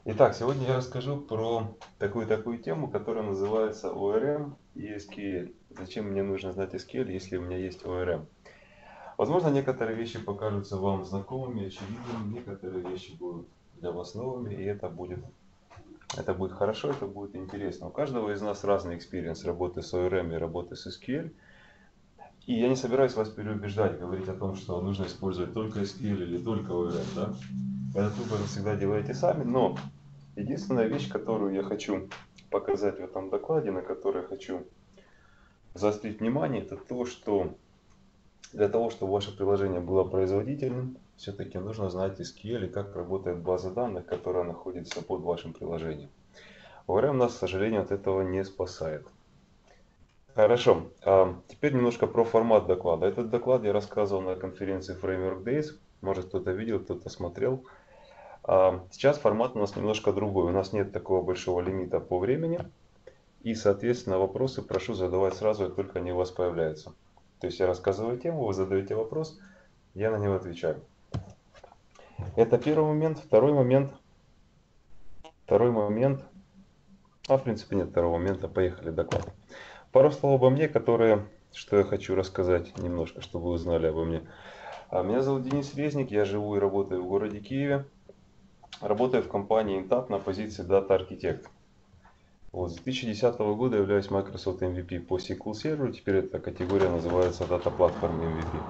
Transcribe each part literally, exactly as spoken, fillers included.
Итак, сегодня я расскажу про такую-такую тему, которая называется о эр эм и эс кью эль. Зачем мне нужно знать эс кью эль, если у меня есть о эр эм? Возможно, некоторые вещи покажутся вам знакомыми, очевидными, некоторые вещи будут для вас новыми, и это будет, это будет хорошо, это будет интересно. У каждого из нас разный экспириенс работы с о эр эм и работы с эс кью эль. И я не собираюсь вас переубеждать, говорить о том, что нужно использовать только эс кью эль или только о эр эм. Да? Этот выбор вы всегда делаете сами, но единственная вещь, которую я хочу показать в этом докладе, на которой я хочу заострить внимание, это то, что для того, чтобы ваше приложение было производительным, все-таки нужно знать эс кью эль и как работает база данных, которая находится под вашим приложением. о эр эм нас, к сожалению, от этого не спасает. Хорошо, а теперь немножко про формат доклада. Этот доклад я рассказывал на конференции Framework Days. Может, кто-то видел, кто-то смотрел. А сейчас формат у нас немножко другой. У нас нет такого большого лимита по времени. И, соответственно, вопросы прошу задавать сразу, как только они у вас появляются. То есть я рассказываю тему, вы задаете вопрос, я на него отвечаю. Это первый момент. Второй момент. Второй момент. А, в принципе, нет второго момента. Поехали, доклад. Пару слов обо мне, которые, что я хочу рассказать немножко, чтобы вы узнали обо мне. Меня зовут Денис Резник, я живу и работаю в городе Киеве. Работаю в компании Intap на позиции Data Architect. Вот, с две тысячи десятого года являюсь Microsoft эм ви пи по эс ку эль Server, теперь эта категория называется Data Platform эм ви пи.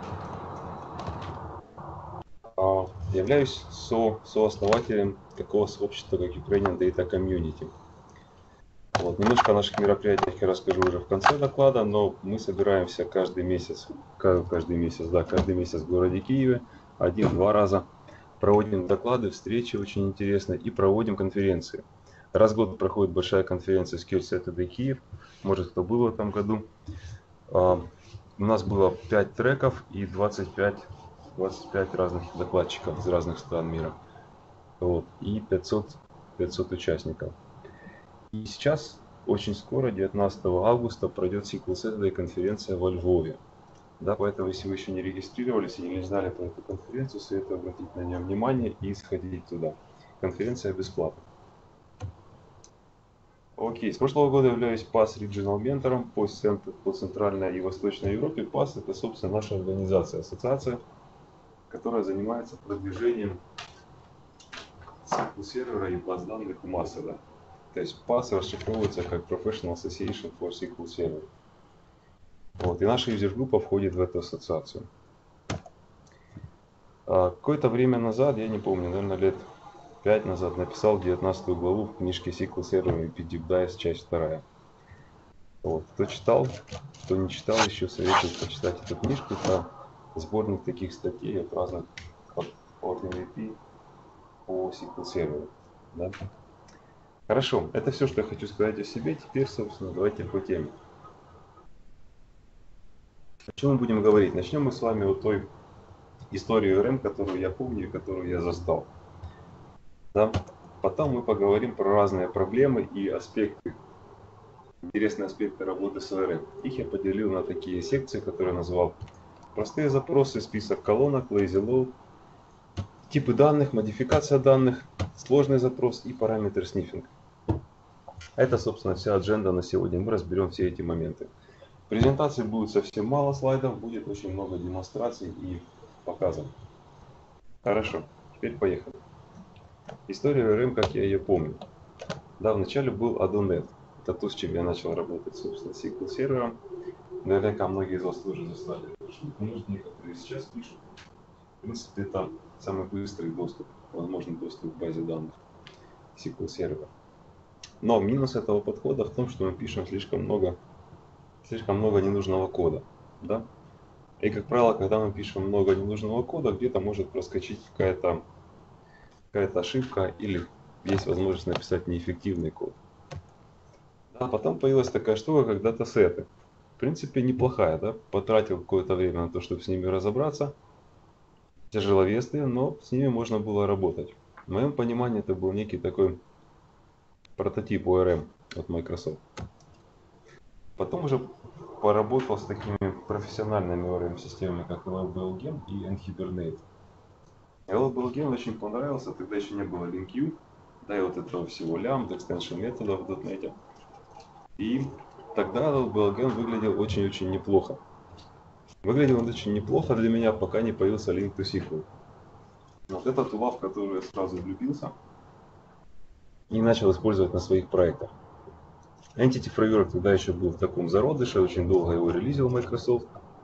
А, являюсь со, сооснователем такого сообщества, как Ukrainian Data Community. Вот, немножко о наших мероприятиях я расскажу уже в конце доклада, но мы собираемся каждый месяц, каждый месяц, да, каждый месяц в городе Киеве, один-два раза. Проводим доклады, встречи очень интересные и проводим конференции. Раз в год проходит большая конференция Skills Saturday Киев. Может, кто был в этом году. У нас было пять треков и двадцать пять, двадцать пять разных докладчиков из разных стран мира. Вот, и пятьсот, пятьсот участников. И сейчас, очень скоро, девятнадцатого августа, пройдет эс ку эль Saturday конференция во Львове. Да, поэтому, если вы еще не регистрировались и не знали про эту конференцию, советую обратить на нее внимание и сходить туда. Конференция бесплатна. Окей, с прошлого года являюсь пас Regional ментором по, по Центральной и Восточной Европе. пас это, собственно, наша организация, ассоциация, которая занимается продвижением эс ку эль сервера и баз данных в массы. Да? То есть пас расшифровывается как Professional Association for эс ку эль Server. Вот, и наша юзер-группа входит в эту ассоциацию. А, какое-то время назад, я не помню, наверное, лет пять назад написал девятнадцатую главу в книжке эс ку эль Server и пи Deep Dive, часть вторая. Вот. Кто читал, кто не читал еще, советую почитать эту книжку. Это сборник таких статей от разных, от эм ви пи по эс ку эль Server. Да? Хорошо, это все, что я хочу сказать о себе. Теперь, собственно, давайте по теме. О чем мы будем говорить? Начнем мы с вами от той истории о эр эм, которую я помню и которую я застал. Да? Потом мы поговорим про разные проблемы и аспекты, интересные аспекты работы с о эр эм. Их я поделил на такие секции, которые я назвал простые запросы, список колонок, lazy load, типы данных, модификация данных, сложный запрос и параметр снифинг. Это, собственно, вся адженда на сегодня. Мы разберем все эти моменты. В презентации будет совсем мало слайдов, будет очень много демонстраций и показов. Хорошо, теперь поехали. История о эр эм, как я ее помню. Да, вначале был Adonet. Это то, с чем я начал работать, собственно, с эс ку эль сервером. Наверняка многие из вас тоже застали. Может, некоторые сейчас пишут. В принципе, это самый быстрый доступ, возможный доступ к базе данных эс ку эль сервера. Но минус этого подхода в том, что мы пишем слишком много, слишком много ненужного кода. Да? И, как правило, когда мы пишем много ненужного кода, где-то может проскочить какая-то какая-то ошибка или есть возможность написать неэффективный код. А потом появилась такая штука, как датасеты. В принципе, неплохая, да? Потратил какое-то время на то, чтобы с ними разобраться. Тяжеловесные, но с ними можно было работать. В моем понимании это был некий такой прототип о эр эм от Microsoft. Потом уже поработал с такими профессиональными о эр эм-системами, как эл эл би эл Gem и nHibernate. эл эл би эл Gem очень понравился, тогда еще не было LinkU. да, и вот этого всего лямбда, extension методов в дот нет. И тогда би эл джи выглядел очень-очень неплохо. Выглядел он очень неплохо для меня, пока не появился Link to эс ку эль. Вот это тула, в которую я сразу влюбился и начал использовать на своих проектах. Entity Framework тогда еще был в таком зародыше, очень долго его релизил Microsoft.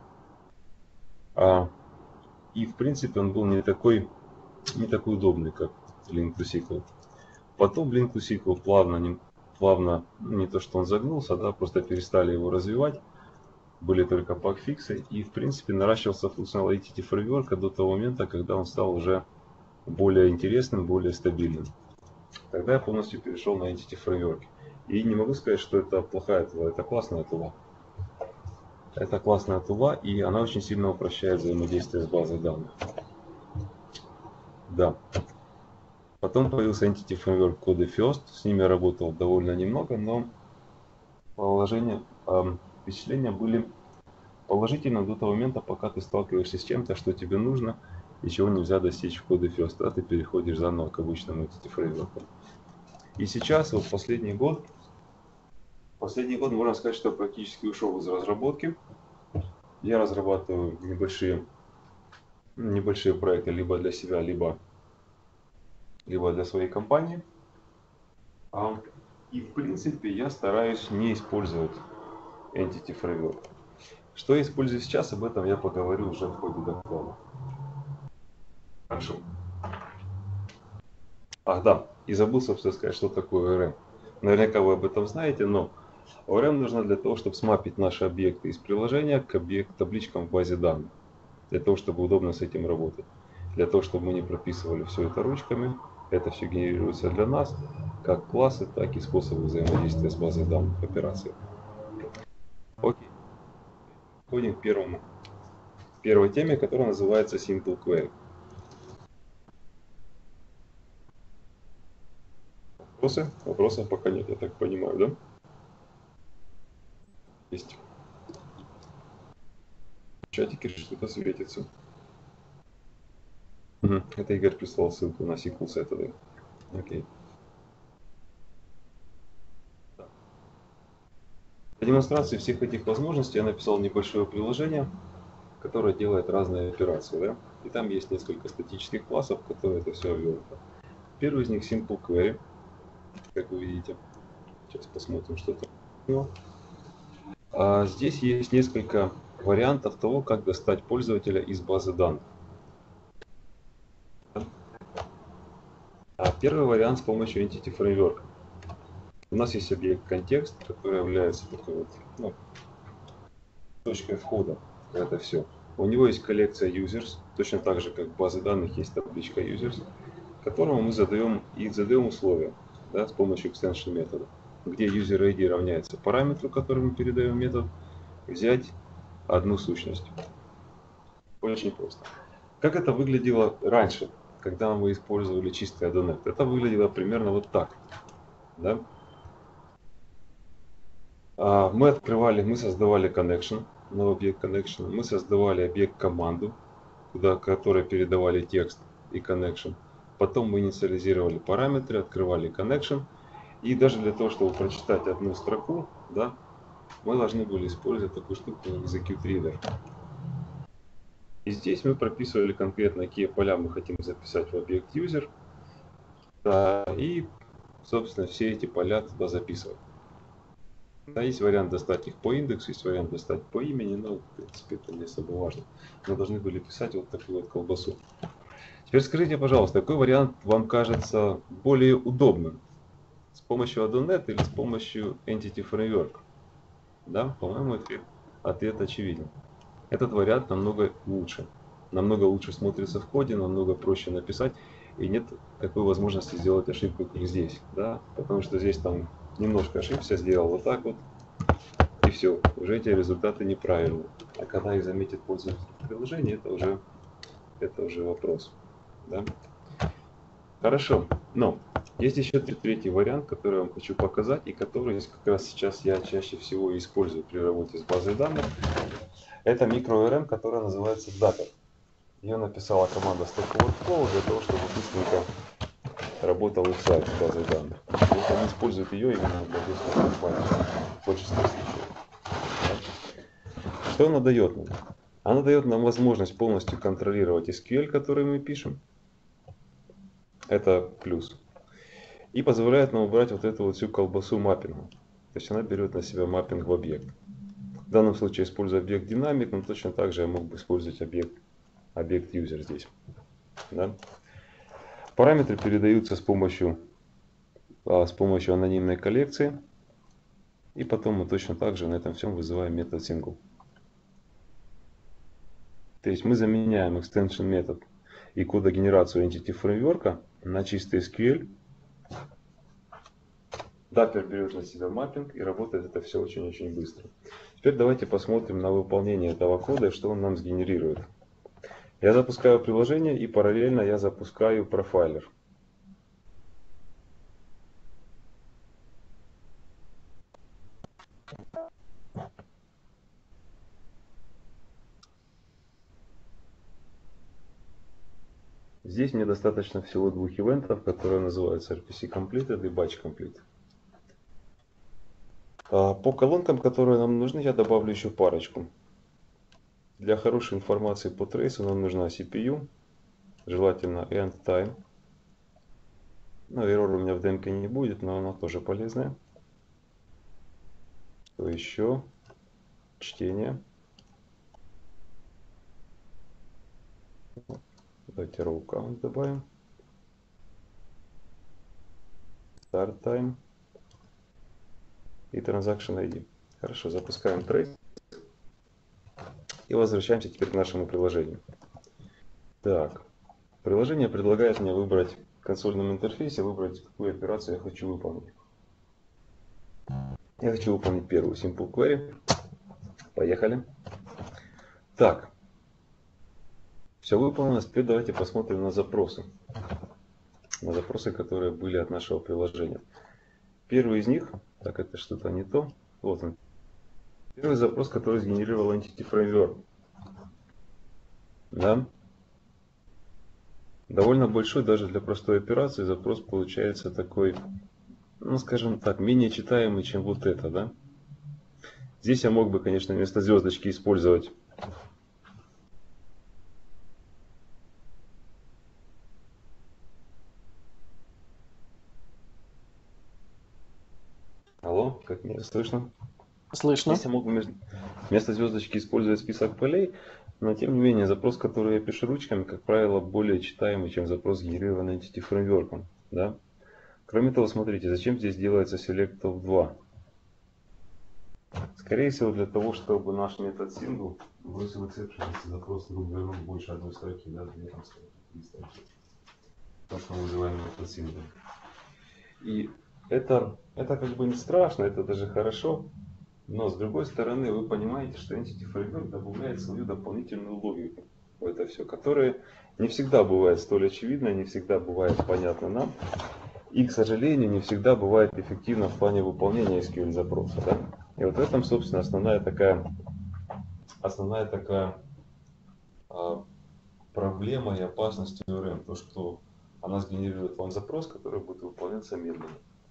А, и в принципе он был не такой, не такой удобный, как Link to эс ку эль. Потом Link to эс ку эль плавно, не, плавно, не то что он загнулся, да, просто перестали его развивать. Были только баг-фиксы, и в принципе наращивался функционал Entity Framework до того момента, когда он стал уже более интересным, более стабильным. Тогда я полностью перешел на Entity Framework. И не могу сказать, что это плохая тула, это классная тула. Это классная тула, и она очень сильно упрощает взаимодействие с базой данных. Да. Потом появился Entity Framework CodeFirst, с ними я работал довольно немного, но положение, э, впечатления были положительны до того момента, пока ты сталкиваешься с чем-то, что тебе нужно и чего нельзя достичь в CodeFirst, а ты переходишь заново к обычному Entity Framework. И сейчас, вот последний год, последний год можно сказать, что я практически ушел из разработки. Я разрабатываю небольшие, небольшие проекты либо для себя, либо, либо для своей компании. И в принципе я стараюсь не использовать Entity Framework. Что я использую сейчас, об этом я поговорю уже в ходе доклада. Хорошо. Ах да, и забыл, собственно, сказать, что такое о эр эм. Наверняка вы об этом знаете, но о эр эм нужно для того, чтобы смапить наши объекты из приложения к объект, табличкам в базе данных. Для того, чтобы удобно с этим работать. Для того, чтобы мы не прописывали все это ручками. Это все генерируется для нас, как классы, так и способы взаимодействия с базой данных операций. Окей. Переходим к первому. Первой теме, которая называется Simple Query. Вопросы? Вопросов пока нет, я так понимаю, да? Есть. В чатике что-то светится. Угу. Это Игорь прислал ссылку на сиквел Saturday. Окей. Для демонстрации всех этих возможностей я написал небольшое приложение, которое делает разные операции. Да? И там есть несколько статических классов, которые это все обвертывают. Первый из них Simple Query, как вы видите. Сейчас посмотрим, что там. А здесь есть несколько вариантов того, как достать пользователя из базы данных. А первый вариант с помощью Entity Framework. У нас есть объект контекст, который является такой вот, ну, точкой входа в это все. У него есть коллекция users, точно так же, как в базе данных есть табличка users, которому мы задаем и задаем условия, да, с помощью extension метода, где user ай ди равняется параметру, который мы передаем метод, взять одну сущность. Очень просто. Как это выглядело раньше, когда мы использовали чистый дот нет? Это выглядело примерно вот так. Да? Мы открывали, мы создавали connection, новый объект connection, мы создавали объект команду, куда, которой передавали текст и connection. Потом мы инициализировали параметры, открывали connection. И даже для того, чтобы прочитать одну строку, да, мы должны были использовать такую штуку, как execute reader. И здесь мы прописывали конкретно, какие поля мы хотим записать в объект user. Да, и, собственно, все эти поля туда записывать. Да, есть вариант достать их по индексу, есть вариант достать по имени, но, в принципе, это не особо важно. Мы должны были писать вот такую вот колбасу. Теперь скажите, пожалуйста, какой вариант вам кажется более удобным? С помощью дот нет или с помощью Entity Framework? Да, по-моему, ответ, ответ очевиден. Этот вариант намного лучше. Намного лучше смотрится в коде, намного проще написать. И нет такой возможности сделать ошибку, как здесь. Да? Потому что здесь там немножко ошибся, сделал вот так вот. И все, уже эти результаты неправильные. А когда их заметит пользователь приложения, это уже, это уже вопрос. Да? Хорошо, но есть еще третий вариант, который я вам хочу показать, и который как раз сейчас я чаще всего использую при работе с базой данных. Это микро эр эм, которая называется Dapper. Ее написала команда Stack Overflow для того, чтобы быстренько работал их сайт с базой данных. Вот они используют ее именно для доступа к базе в большинстве случаев. Что она дает нам? Она дает нам возможность полностью контролировать эс кью эль, который мы пишем. Это плюс. И позволяет нам убрать вот эту вот всю колбасу маппинга. То есть она берет на себя маппинг в объект. В данном случае использую объект динамик, но точно так же я мог бы использовать объект, объект user здесь. Да? Параметры передаются с помощью, а, с помощью анонимной коллекции. И потом мы точно так же на этом всем вызываем метод single. То есть мы заменяем extension метод и кодогенерацию Entity Framework на чистый эс кью эль. Dapper берет на себя маппинг и работает это все очень-очень быстро. Теперь давайте посмотрим на выполнение этого кода и что он нам сгенерирует. Я запускаю приложение и параллельно я запускаю профайлер. Здесь мне достаточно всего двух ивентов, которые называются эр пи си Completed и Batch Complete. По колонкам, которые нам нужны, я добавлю еще парочку. Для хорошей информации по трейсу нам нужна си пи ю, желательно end time. Ну, error у меня в демке не будет, но она тоже полезная. Что еще? Чтение. Давайте row count добавим. Start time. И transaction ай ди. Хорошо, запускаем трейс. И возвращаемся теперь к нашему приложению. Так, приложение предлагает мне выбрать в консольном интерфейсе, выбрать, какую операцию я хочу выполнить. Я хочу выполнить первую Simple Query. Поехали. Так, все выполнено. Теперь давайте посмотрим на запросы. На запросы, которые были от нашего приложения. Первый из них, так это что-то не то. Вот он. Первый запрос, который сгенерировал Entity Framework. Да? Довольно большой даже для простой операции запрос получается такой, ну скажем так, менее читаемый, чем вот это, да? Здесь я мог бы, конечно, вместо звездочки использовать Алло, как меня слышно? Слышно. Здесь я мог бы вместо звездочки использовать список полей, но тем не менее запрос, который я пишу ручками, как правило, более читаемый, чем запрос, генерированный Entity Framework. Да? Кроме того, смотрите, зачем здесь делается select of два? Скорее всего, для того, чтобы наш метод single бросил exception, если запрос вернул больше одной строки, да, две там строки, три строки. То, что мы называем метод single. И это, это как бы не страшно, это даже хорошо. Но с другой стороны, вы понимаете, что Entity Framework добавляет свою дополнительную логику в это все, которая не всегда бывает столь очевидна, не всегда бывает понятна нам. И, к сожалению, не всегда бывает эффективно в плане выполнения эс кью эль запроса. Да? И вот в этом, собственно, основная такая, основная такая а, проблема и опасность о эр эм. То, что она сгенерирует вам запрос, который будет выполняться медленно.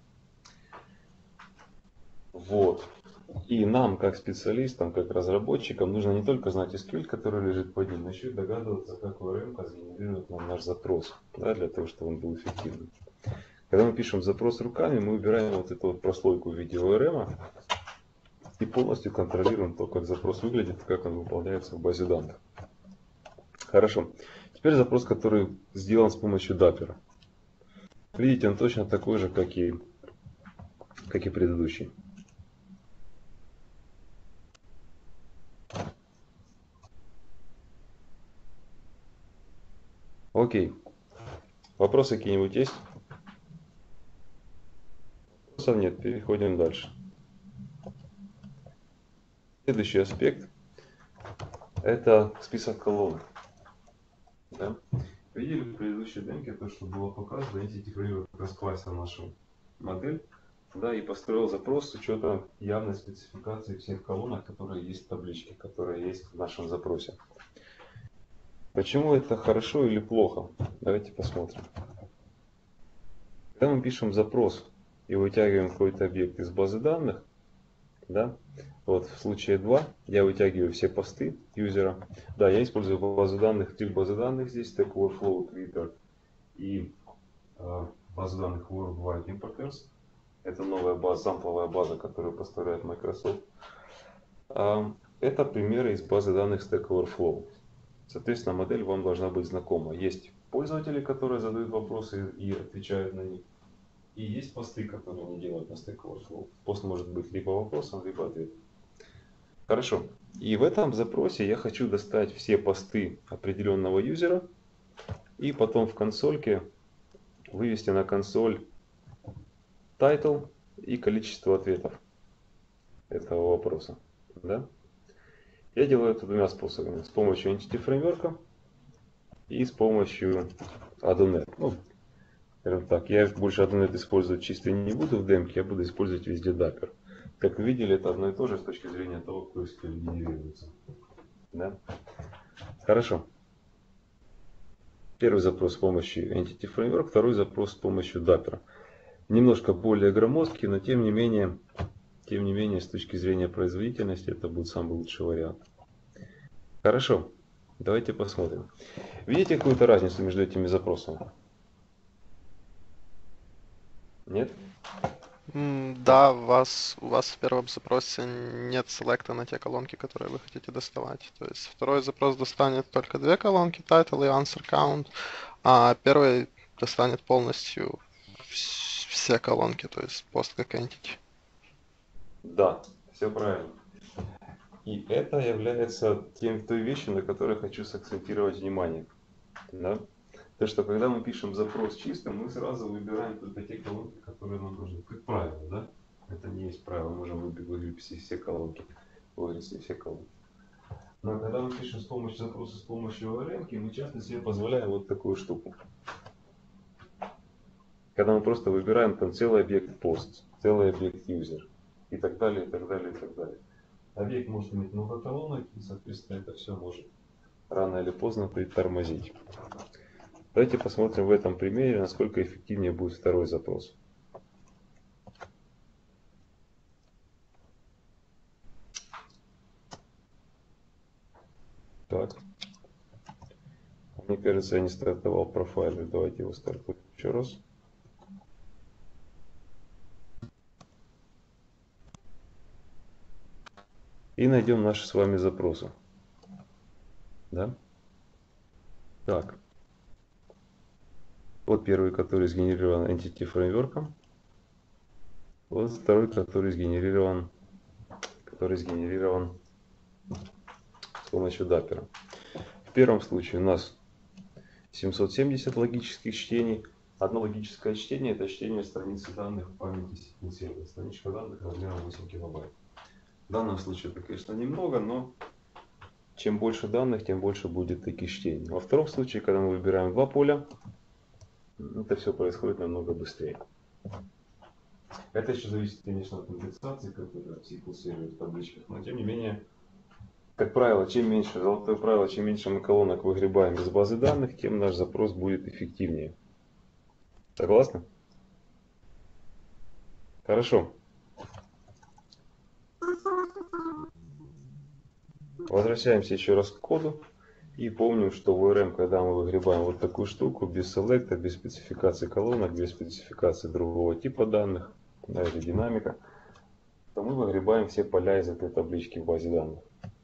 Вот. И нам, как специалистам, как разработчикам, нужно не только знать эс кью эль, который лежит под ним, но еще и догадываться, как о эр эм сгенерирует нам наш запрос, да, для того, чтобы он был эффективным. Когда мы пишем запрос руками, мы убираем вот эту вот прослойку в виде о эр эм и полностью контролируем то, как запрос выглядит, как он выполняется в базе данных. Хорошо. Теперь запрос, который сделан с помощью Dapper. Видите, он точно такой же, как и, как и предыдущий. Окей. Вопросы какие-нибудь есть? Вопросов нет. Переходим дальше. Следующий аспект – это список колонок. Да? Видели в предыдущей демке то, что было показано, Entity Framework расклассил нашу модель, да, и построил запрос с учетом явной спецификации всех колонок, которые есть в табличке, которые есть в нашем запросе. Почему это хорошо или плохо? Давайте посмотрим. Когда мы пишем запрос и вытягиваем какой-то объект из базы данных, да, вот в случае два я вытягиваю все посты юзера. Да, я использую базу данных, три базы данных здесь, Stack Overflow, Twitter и э, базу данных Worldwide Importers. Это новая база, сампловая база, которую поставляет Microsoft. А, это примеры из базы данных Stack Overflow. Соответственно, модель вам должна быть знакома. Есть пользователи, которые задают вопросы и отвечают на них. И есть посты, которые они делают на Stack Overflow. Пост может быть либо вопросом, либо ответом. Хорошо. И в этом запросе я хочу достать все посты определенного юзера и потом в консольке вывести на консоль title и количество ответов этого вопроса. Да? Я делаю это двумя способами. С помощью Entity Framework и с помощью Adonet. Ну, скажем так, я больше Adonet использовать чисто не буду в демке, я буду использовать везде Dapper. Как вы видели, это одно и то же с точки зрения того, кто эс кью эль генерируется. Да? Хорошо. Первый запрос с помощью Entity Framework, второй запрос с помощью Dapper. Немножко более громоздкий, но тем не менее, тем не менее, с точки зрения производительности, это будет самый лучший вариант. Хорошо. Давайте посмотрим. Видите какую-то разницу между этими запросами? Нет? Да, у вас, у вас в первом запросе нет селекта на те колонки, которые вы хотите доставать. То есть второй запрос достанет только две колонки, title и answer count, а первый достанет полностью все колонки, то есть пост как entity. Да, все правильно. И это является тем, той вещью, на которой хочу сакцентировать внимание. Да? То, что когда мы пишем запрос чисто, мы сразу выбираем только те колонки, которые нам нужны. Как правило, да? Это не есть правило, мы можем выписать все колонки, вывести все колонки. Но когда мы пишем с помощью запроса, с помощью о эр эм, мы часто себе позволяем вот такую штуку. Когда мы просто выбираем там целый объект post, целый объект user и так далее, и так далее, и так далее. Объект может иметь много колонок, и, соответственно, это все может рано или поздно притормозить. Давайте посмотрим в этом примере, насколько эффективнее будет второй запрос. Так. Мне кажется, я не стартовал профайлер. Давайте его стартуем еще раз. И найдем наши с вами запросы. Да? Так. Вот первый, который сгенерирован Entity Framework. Вот второй, который сгенерирован, который сгенерирован с помощью Dapper. В первом случае у нас семьсот семьдесят логических чтений. Одно логическое чтение — это чтение страницы данных в памяти эс ку эль сервера. Страничка данных размером восемь килобайт. В данном случае это, конечно, немного, но чем больше данных, тем больше будет таких чтений. Во втором случае, когда мы выбираем два поля, это все происходит намного быстрее. Это еще зависит, конечно, от индексации, которая в эс ку эль сервере в табличках, но тем не менее, как правило, чем меньше, золотое правило, чем меньше мы колонок выгребаем из базы данных, тем наш запрос будет эффективнее. Согласны? Хорошо. Возвращаемся еще раз к коду. И помним, что в о эр эм, когда мы выгребаем вот такую штуку, без селекта, без спецификации колонок, без спецификации другого типа данных, да, или динамика, то мы выгребаем все поля из этой таблички в базе данных.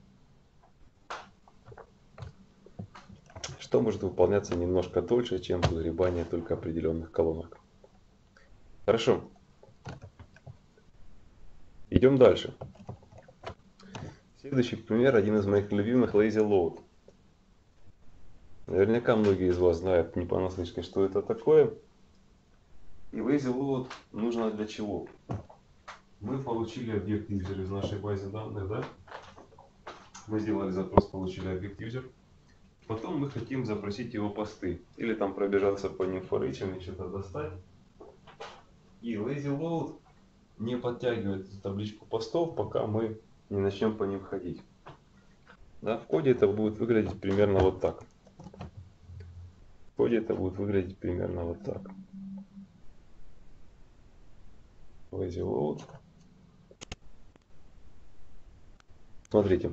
Что может выполняться немножко дольше, чем выгребание только определенных колонок. Хорошо. Идем дальше. Следующий пример, один из моих любимых, Lazy Load. Наверняка многие из вас знают не понаслышке, что это такое. И Lazy Load нужно для чего? Мы получили объект user из нашей базы данных, да? Мы сделали запрос, получили объект user. Потом мы хотим запросить его посты. Или там пробежаться по ним for each и что-то достать. И Lazy Load не подтягивает эту табличку постов, пока мы не начнем по ним ходить. Да, в коде это будет выглядеть примерно вот так. В коде это будет выглядеть примерно вот так. Lazy load. Смотрите.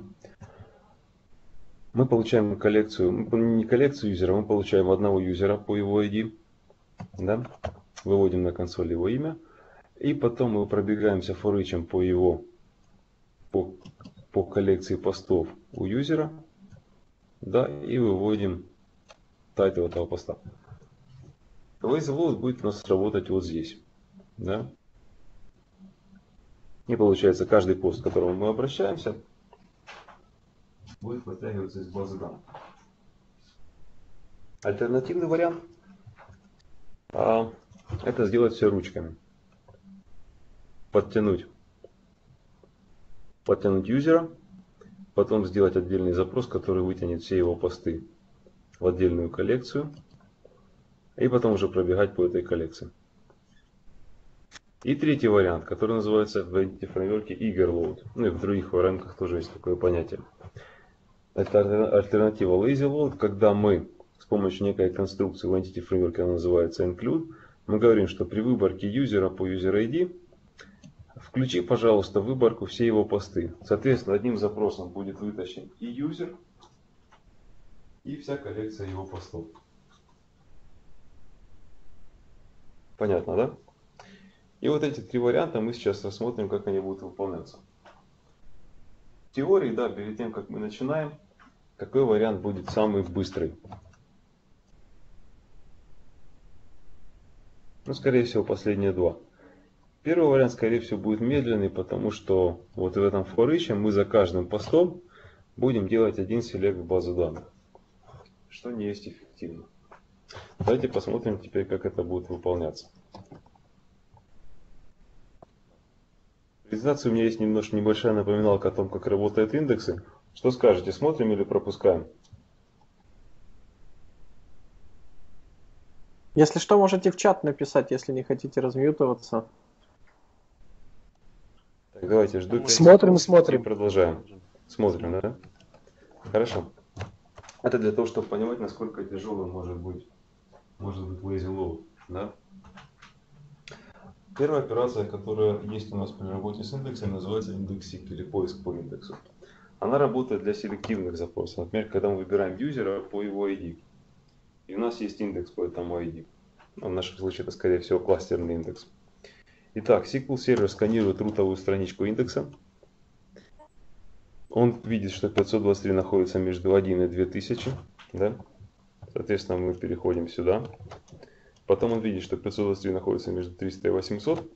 Мы получаем коллекцию, не коллекцию юзера, мы получаем одного юзера по его ай ди. Да? Выводим на консоль его имя. И потом мы пробегаемся форичем по его, по, по коллекции постов у юзера. Да, и выводим тайтл этого поста. Lazy load будет у нас работать вот здесь. Да? И получается, каждый пост, к которому мы обращаемся, будет вытягиваться из базы данных. Альтернативный вариант а, это сделать все ручками. Подтянуть, подтянуть юзера, потом сделать отдельный запрос, который вытянет все его посты в отдельную коллекцию, и потом уже пробегать по этой коллекции. И третий вариант, который называется в Entity Framework Eager Load. Ну и в других вариантах тоже есть такое понятие. Это альтернатива Lazy Load, когда мы с помощью некой конструкции в Entity Framework, она называется Include, мы говорим, что при выборке юзера по User ай ди включи, пожалуйста, в выборку все его посты. Соответственно, одним запросом будет вытащен и юзер, и вся коллекция его постов. Понятно, да? И вот эти три варианта мы сейчас рассмотрим, как они будут выполняться. В теории, да, перед тем, как мы начинаем, какой вариант будет самый быстрый? Ну, скорее всего, последние два. Первый вариант, скорее всего, будет медленный, потому что вот в этом фориче мы за каждым постом будем делать один селект в базу данных, что не есть эффективно. Давайте посмотрим теперь, как это будет выполняться. В презентации у меня есть немножко небольшая напоминалка о том, как работают индексы. Что скажете, смотрим или пропускаем? Если что, можете в чат написать, если не хотите размьютываться. Так, давайте, жду. Смотрим, смотрим. И продолжаем. Смотрим, да? Хорошо. Это для того, чтобы понимать, насколько тяжелым может быть, может быть lazy load. Да? Первая операция, которая есть у нас при работе с индексом, называется индексик или поиск по индексу. Она работает для селективных запросов. Например, когда мы выбираем юзера по его ай ди. И у нас есть индекс по этому ай ди. В нашем случае это, скорее всего, кластерный индекс. Итак, эс ку эль сервер сканирует рутовую страничку индекса. Он видит, что пятьсот двадцать три находится между один и две тысячи. Да? Соответственно, мы переходим сюда. Потом он видит, что пятьсот двадцать три находится между триста и восемьсот.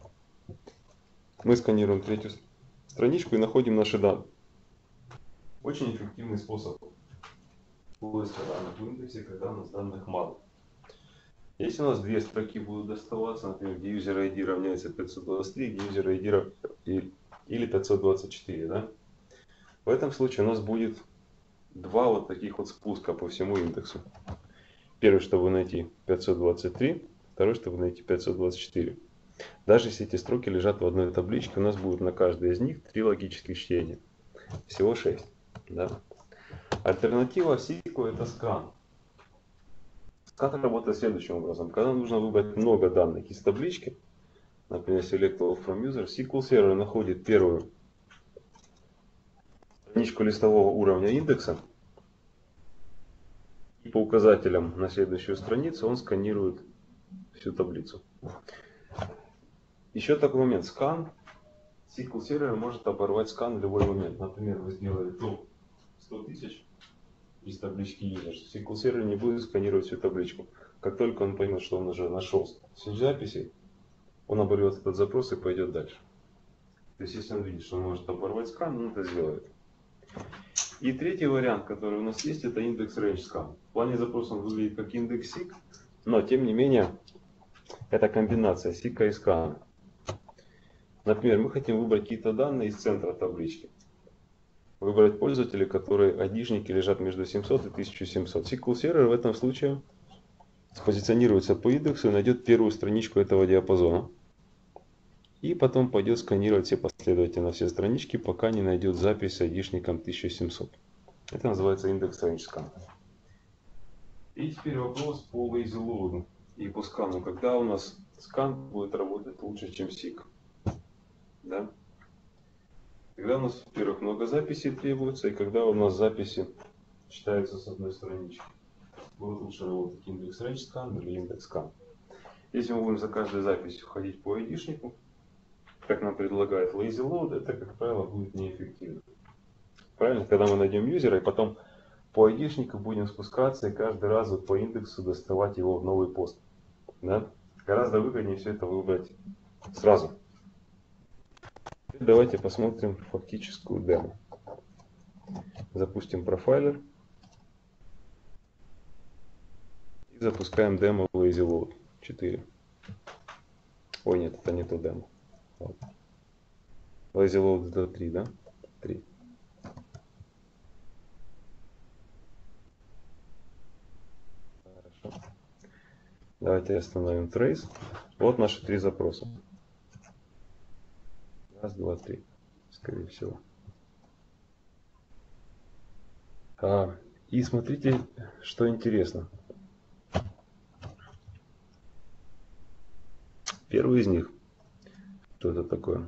Мы сканируем третью страничку и находим наши данные. Очень эффективный способ поиска данных в индексе, когда у нас данных мало. Если у нас две строки будут доставаться, например, где user ай ди равняется пятьсот двадцать три, где user ай ди или пятьсот двадцать четыре, да? В этом случае у нас будет два вот таких вот спуска по всему индексу. Первый, чтобы найти пятьсот двадцать три, второй, чтобы найти пятьсот двадцать четыре. Даже если эти строки лежат в одной табличке, у нас будет на каждой из них три логических чтения. Всего шесть. Да? Альтернатива эс ку эль это скан. Скан работает следующим образом. Когда нужно выбрать много данных из таблички, например, select all from user, эс ку эль сервер находит первую страничку листового уровня индекса, и по указателям на следующую страницу он сканирует всю таблицу. Еще такой момент. Скан. эс ку эль сервер может оборвать скан в любой момент. Например, вы сделали топ сто тысяч из таблички user. эс ку эль сервер не будет сканировать всю табличку. Как только он поймет, что он уже нашел всю записи, он оборвет этот запрос и пойдет дальше. То есть, если он видит, что он может оборвать скан, он это сделает. И третий вариант, который у нас есть, это индекс range scan. В плане запроса он выглядит как индекс seek, но тем не менее это комбинация seek и scan. Например, мы хотим выбрать какие-то данные из центра таблички. Выбрать пользователей, которые айдишники лежат между семьсот и тысяча семьсот. эс ку эль сервер в этом случае спозиционируется по индексу и найдет первую страничку этого диапазона. И потом пойдет сканировать все последовательно все странички, пока не найдет запись с айдишником тысяча семьсот. Это называется индекс range scan. И теперь вопрос по lazy load и по скану. Когда у нас скан будет работать лучше, чем seek? Да? Когда у нас, во-первых, много записей требуется, и когда у нас записи читаются с одной странички. Будет лучше работать индекс range scan или индекс scan. Если мы будем за каждой записью ходить по айдишнику, как нам предлагает lazy load, это, как правило, будет неэффективно. Правильно? Когда мы найдем юзера, и потом по айдишнику будем спускаться, и каждый раз вот по индексу доставать его в новый пост. Да? Гораздо выгоднее все это выбрать сразу. Давайте посмотрим фактическую демо. Запустим профайлер. И запускаем демо lazy load четыре. Ой, нет, это не то демо. Lazy load это три, да? три. Хорошо. Давайте остановим trace. Вот наши три запроса. Раз, два, три. Скорее всего. А, и смотрите, что интересно. Первый из них. Что это такое?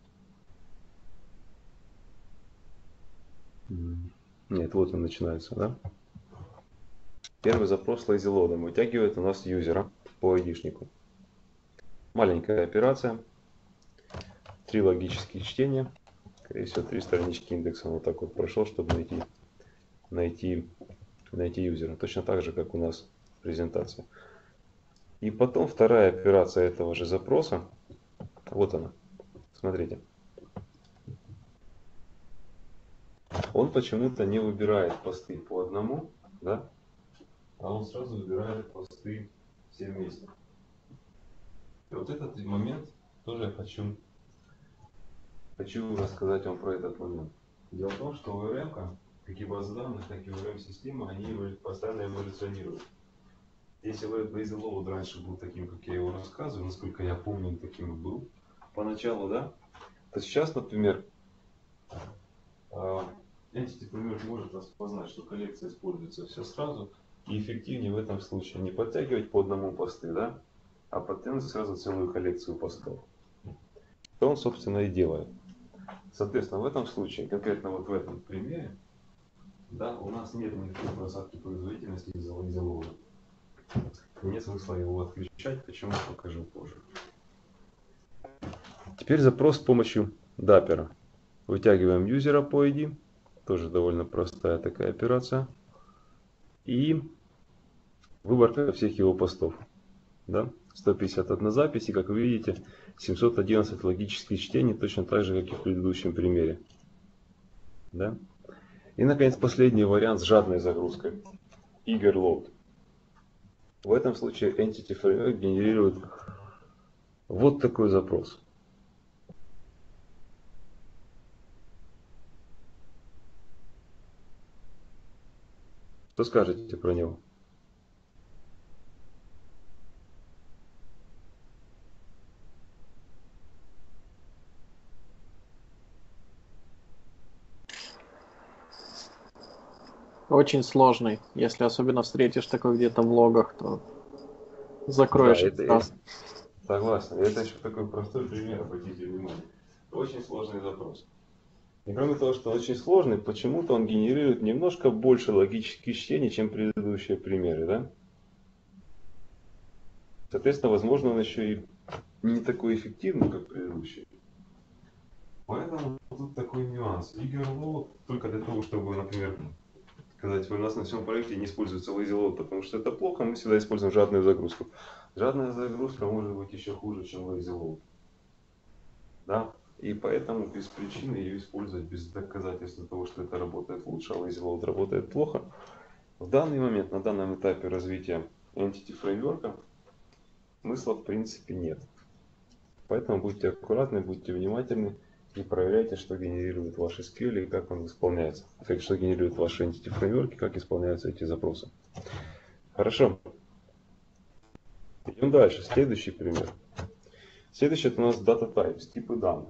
Нет, вот он начинается, да? Первый запрос lazy load вытягивает у нас юзера по айдишнику. Маленькая операция. Три логических чтения. Скорее всего, три странички индекса вот так вот прошел, чтобы найти, найти, найти юзера. Точно так же, как у нас презентация. И потом вторая операция этого же запроса. Вот она. Смотрите. Он почему-то не выбирает посты по одному, да? А он сразу выбирает посты все вместе. И вот этот момент тоже я хочу, хочу рассказать вам про этот момент. Дело в том, что о эр эм, как и базы данных, так и о эр эм-система, они постоянно эволюционируют. Если lazy load раньше был таким, как я его рассказываю, насколько я помню, он таким и был поначалу, да, то сейчас, например, Entity Framework может распознать, что коллекция используется все сразу, и эффективнее в этом случае не подтягивать по одному посты, да, а подтянуть сразу целую коллекцию постов. Что он, собственно, и делает. Соответственно, в этом случае, конкретно вот в этом примере, да, у нас нет никакой просадки производительности из-за lazy load. Нет смысла его отключать, почему покажу позже. Теперь запрос с помощью даппера. Вытягиваем юзера по ай ди. Тоже довольно простая такая операция. И выборка всех его постов. Да? сто пятьдесят одна запись, и как вы видите, семьсот одиннадцать логических чтений, точно так же, как и в предыдущем примере. Да? И, наконец, последний вариант с жадной загрузкой. Eager load. В этом случае Entity Framework генерирует вот такой запрос. Что скажете про него? Очень сложный. Если особенно встретишь такой где-то в логах, то закроешь Да, их это сразу. согласен. Это еще такой простой пример, обратите внимание. Очень сложный запрос. И кроме того, что он очень сложный, почему-то он генерирует немножко больше логических чтений, чем предыдущие примеры, да? Соответственно, возможно, он еще и не такой эффективный, как предыдущий. Поэтому тут такой нюанс. Eager load только для того, чтобы, например, сказать, у нас на всем проекте не используется lazy load, потому что это плохо, мы всегда используем жадную загрузку. Жадная загрузка может быть еще хуже, чем lazy load. Да? И поэтому без причины ее использовать, без доказательства того, что это работает лучше, а lazy load работает плохо. В данный момент, на данном этапе развития Entity Framework, смысла в принципе нет. Поэтому будьте аккуратны, будьте внимательны и проверяйте, что генерирует ваш эс кью эль и как он исполняется. Что генерирует ваши Entity Framework и как исполняются эти запросы. Хорошо. Идем дальше. Следующий пример. Следующий это у нас Data Types, типы данных.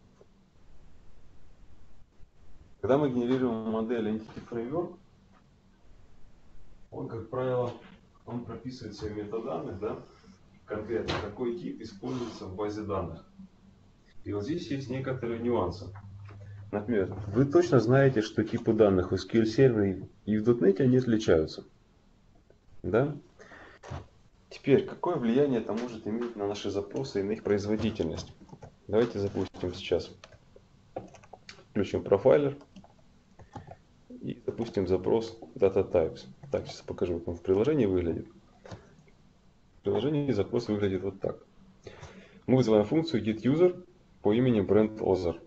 Когда мы генерируем модель Entity Framework, он, как правило, он прописывает себе метаданных, да, конкретно какой тип используется в базе данных. И вот здесь есть некоторые нюансы. Например, вы точно знаете, что типы данных в эс кью эль сервере и в .дот нет они отличаются. Да? Теперь, какое влияние это может иметь на наши запросы и на их производительность? Давайте запустим сейчас. Включим профайлер и запустим запрос DataTypes. Так, сейчас покажу, как он в приложении выглядит. В приложении запрос выглядит вот так. Мы вызываем функцию getUser по имени BrandOther.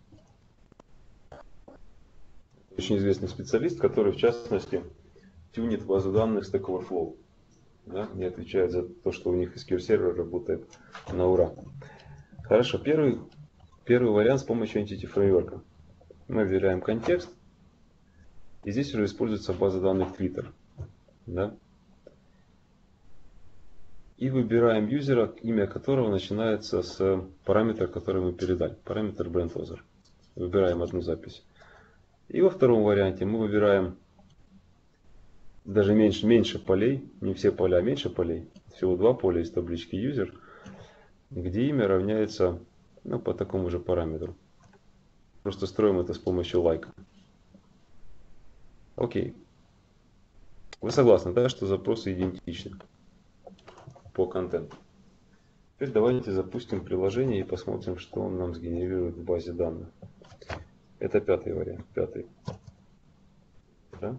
Очень известный специалист, который в частности тюнит базу данных Stack Overflow. Да, и отвечает за то, что у них эс кью эль сервер работает на ура. Хорошо, первый, первый вариант с помощью Entity Framework. Мы выбираем контекст, и здесь уже используется база данных Twitter. Да? И выбираем юзера, имя которого начинается с параметра, который мы передали. Параметр BrandOther. Выбираем одну запись. И во втором варианте мы выбираем даже меньше, меньше полей, не все поля, а меньше полей. Всего два поля из таблички user, где имя равняется, ну, по такому же параметру. Просто строим это с помощью лайка. Окей. Вы согласны, да, что запросы идентичны по контенту? Теперь давайте запустим приложение и посмотрим, что он нам сгенерирует в базе данных. Это пятый вариант. Пятый. Да?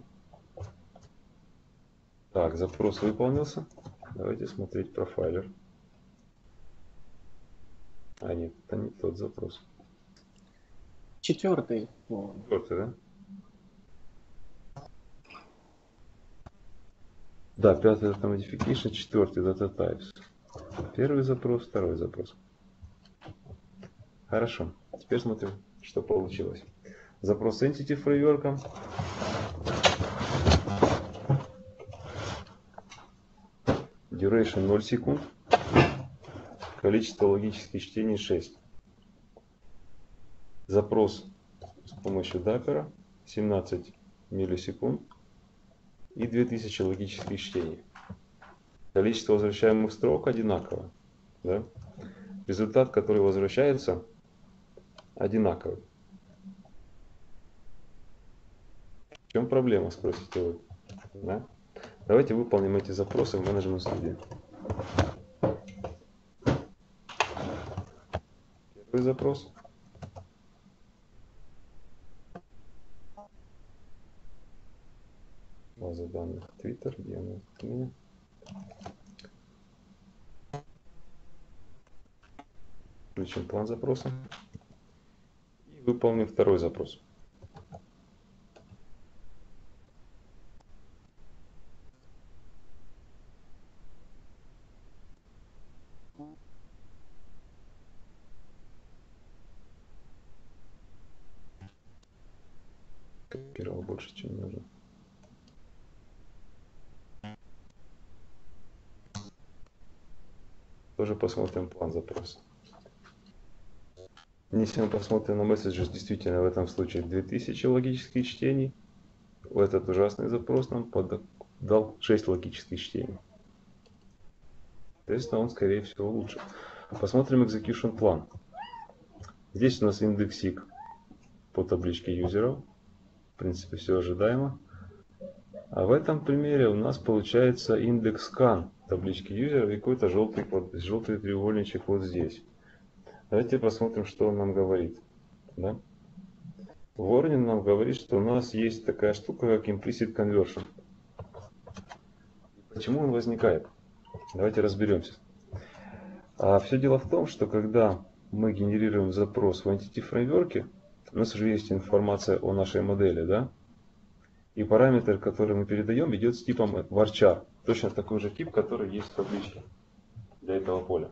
Так, запрос выполнился. Давайте смотреть профайлер. А, нет, это не тот запрос. Четвертый. Четвертый, да? Да, пятый это modification, четвертый data types. Первый запрос, второй запрос. Хорошо. Теперь смотрим, что получилось. Запрос Entity Framework. Duration ноль секунд. Количество логических чтений шесть. Запрос с помощью даппера семнадцать миллисекунд и две тысячи логических чтений. Количество возвращаемых строк одинаково. Да? Результат, который возвращается, одинаковый. В чем проблема, спросите вы? Да? Давайте выполним эти запросы в менеджмент студии. Первый запрос. База данных Twitter, где она у меня? Включим план запроса. И выполним второй запрос. Копировал больше, чем нужно. Тоже посмотрим план запроса. Если мы посмотрим на messages, действительно в этом случае две тысячи логических чтений. В этот ужасный запрос нам дал шесть логических чтений. Соответственно, он скорее всего лучше. Посмотрим execution план. Здесь у нас индексик по табличке юзеров. В принципе, все ожидаемо. А в этом примере у нас получается индекс scan таблички юзеров и какой-то желтый, желтый треугольничек вот здесь. Давайте посмотрим, что он нам говорит. Да? Warning нам говорит, что у нас есть такая штука, как implicit conversion. Почему он возникает? Давайте разберемся. А все дело в том, что когда мы генерируем запрос в Entity Framework, у нас уже есть информация о нашей модели, да? И параметр, который мы передаем, идет с типом varchar. Точно такой же тип, который есть в табличке для этого поля.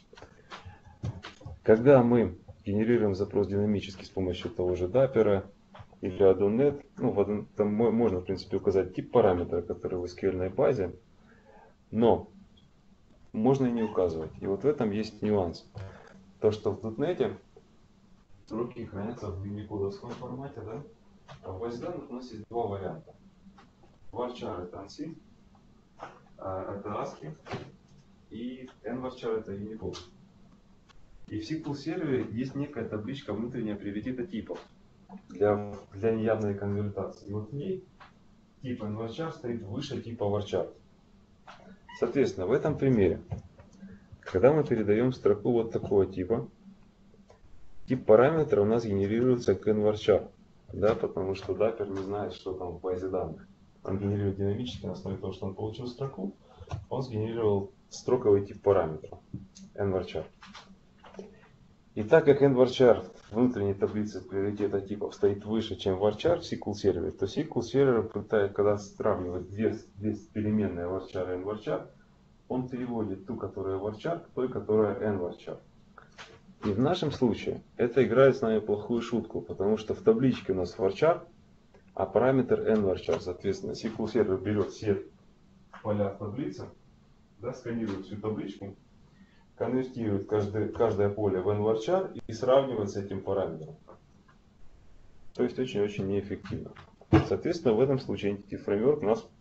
Когда мы генерируем запрос динамически с помощью того же даппера или аддон точка нет, ну, там можно, в принципе, указать тип параметра, который в эс кью эль базе, но можно и не указывать. И вот в этом есть нюанс. То, что в .дот нет строки хранятся в юникодовском формате, да? А в базе данных у нас есть два варианта. Varchar это ANSI, это ASCII, и nvarchar это Unicode. И в эс ку эль-сервере есть некая табличка внутренняя приведена типов для, для неявной конвертации. И вот в ней тип nvarchar стоит выше типа varchar. Соответственно, в этом примере, когда мы передаем строку вот такого типа, тип параметра у нас генерируется к nvarchar, да, потому что даппер не знает, что там в базе данных. Он генерирует динамически на основе того, что он получил строку, он сгенерировал строковый тип параметра nvarchar. И так как nvarchar в внутренней таблице приоритета типов стоит выше, чем varchar в эс ку эль сервере, то эс ку эль сервер пытается, когда сравнивать две, две переменные varchar и nvarchar, он переводит ту, которая varchar, к той, которая nvarchar. И в нашем случае это играет с нами плохую шутку, потому что в табличке у нас varchar, а параметр nvarchar. Соответственно, эс ку эль сервер берет все поля в таблице, да, сканирует всю табличку, конвертирует каждое, каждое поле в nvarchar и сравнивает с этим параметром. То есть очень-очень неэффективно. Соответственно, в этом случае Entity Framework у нас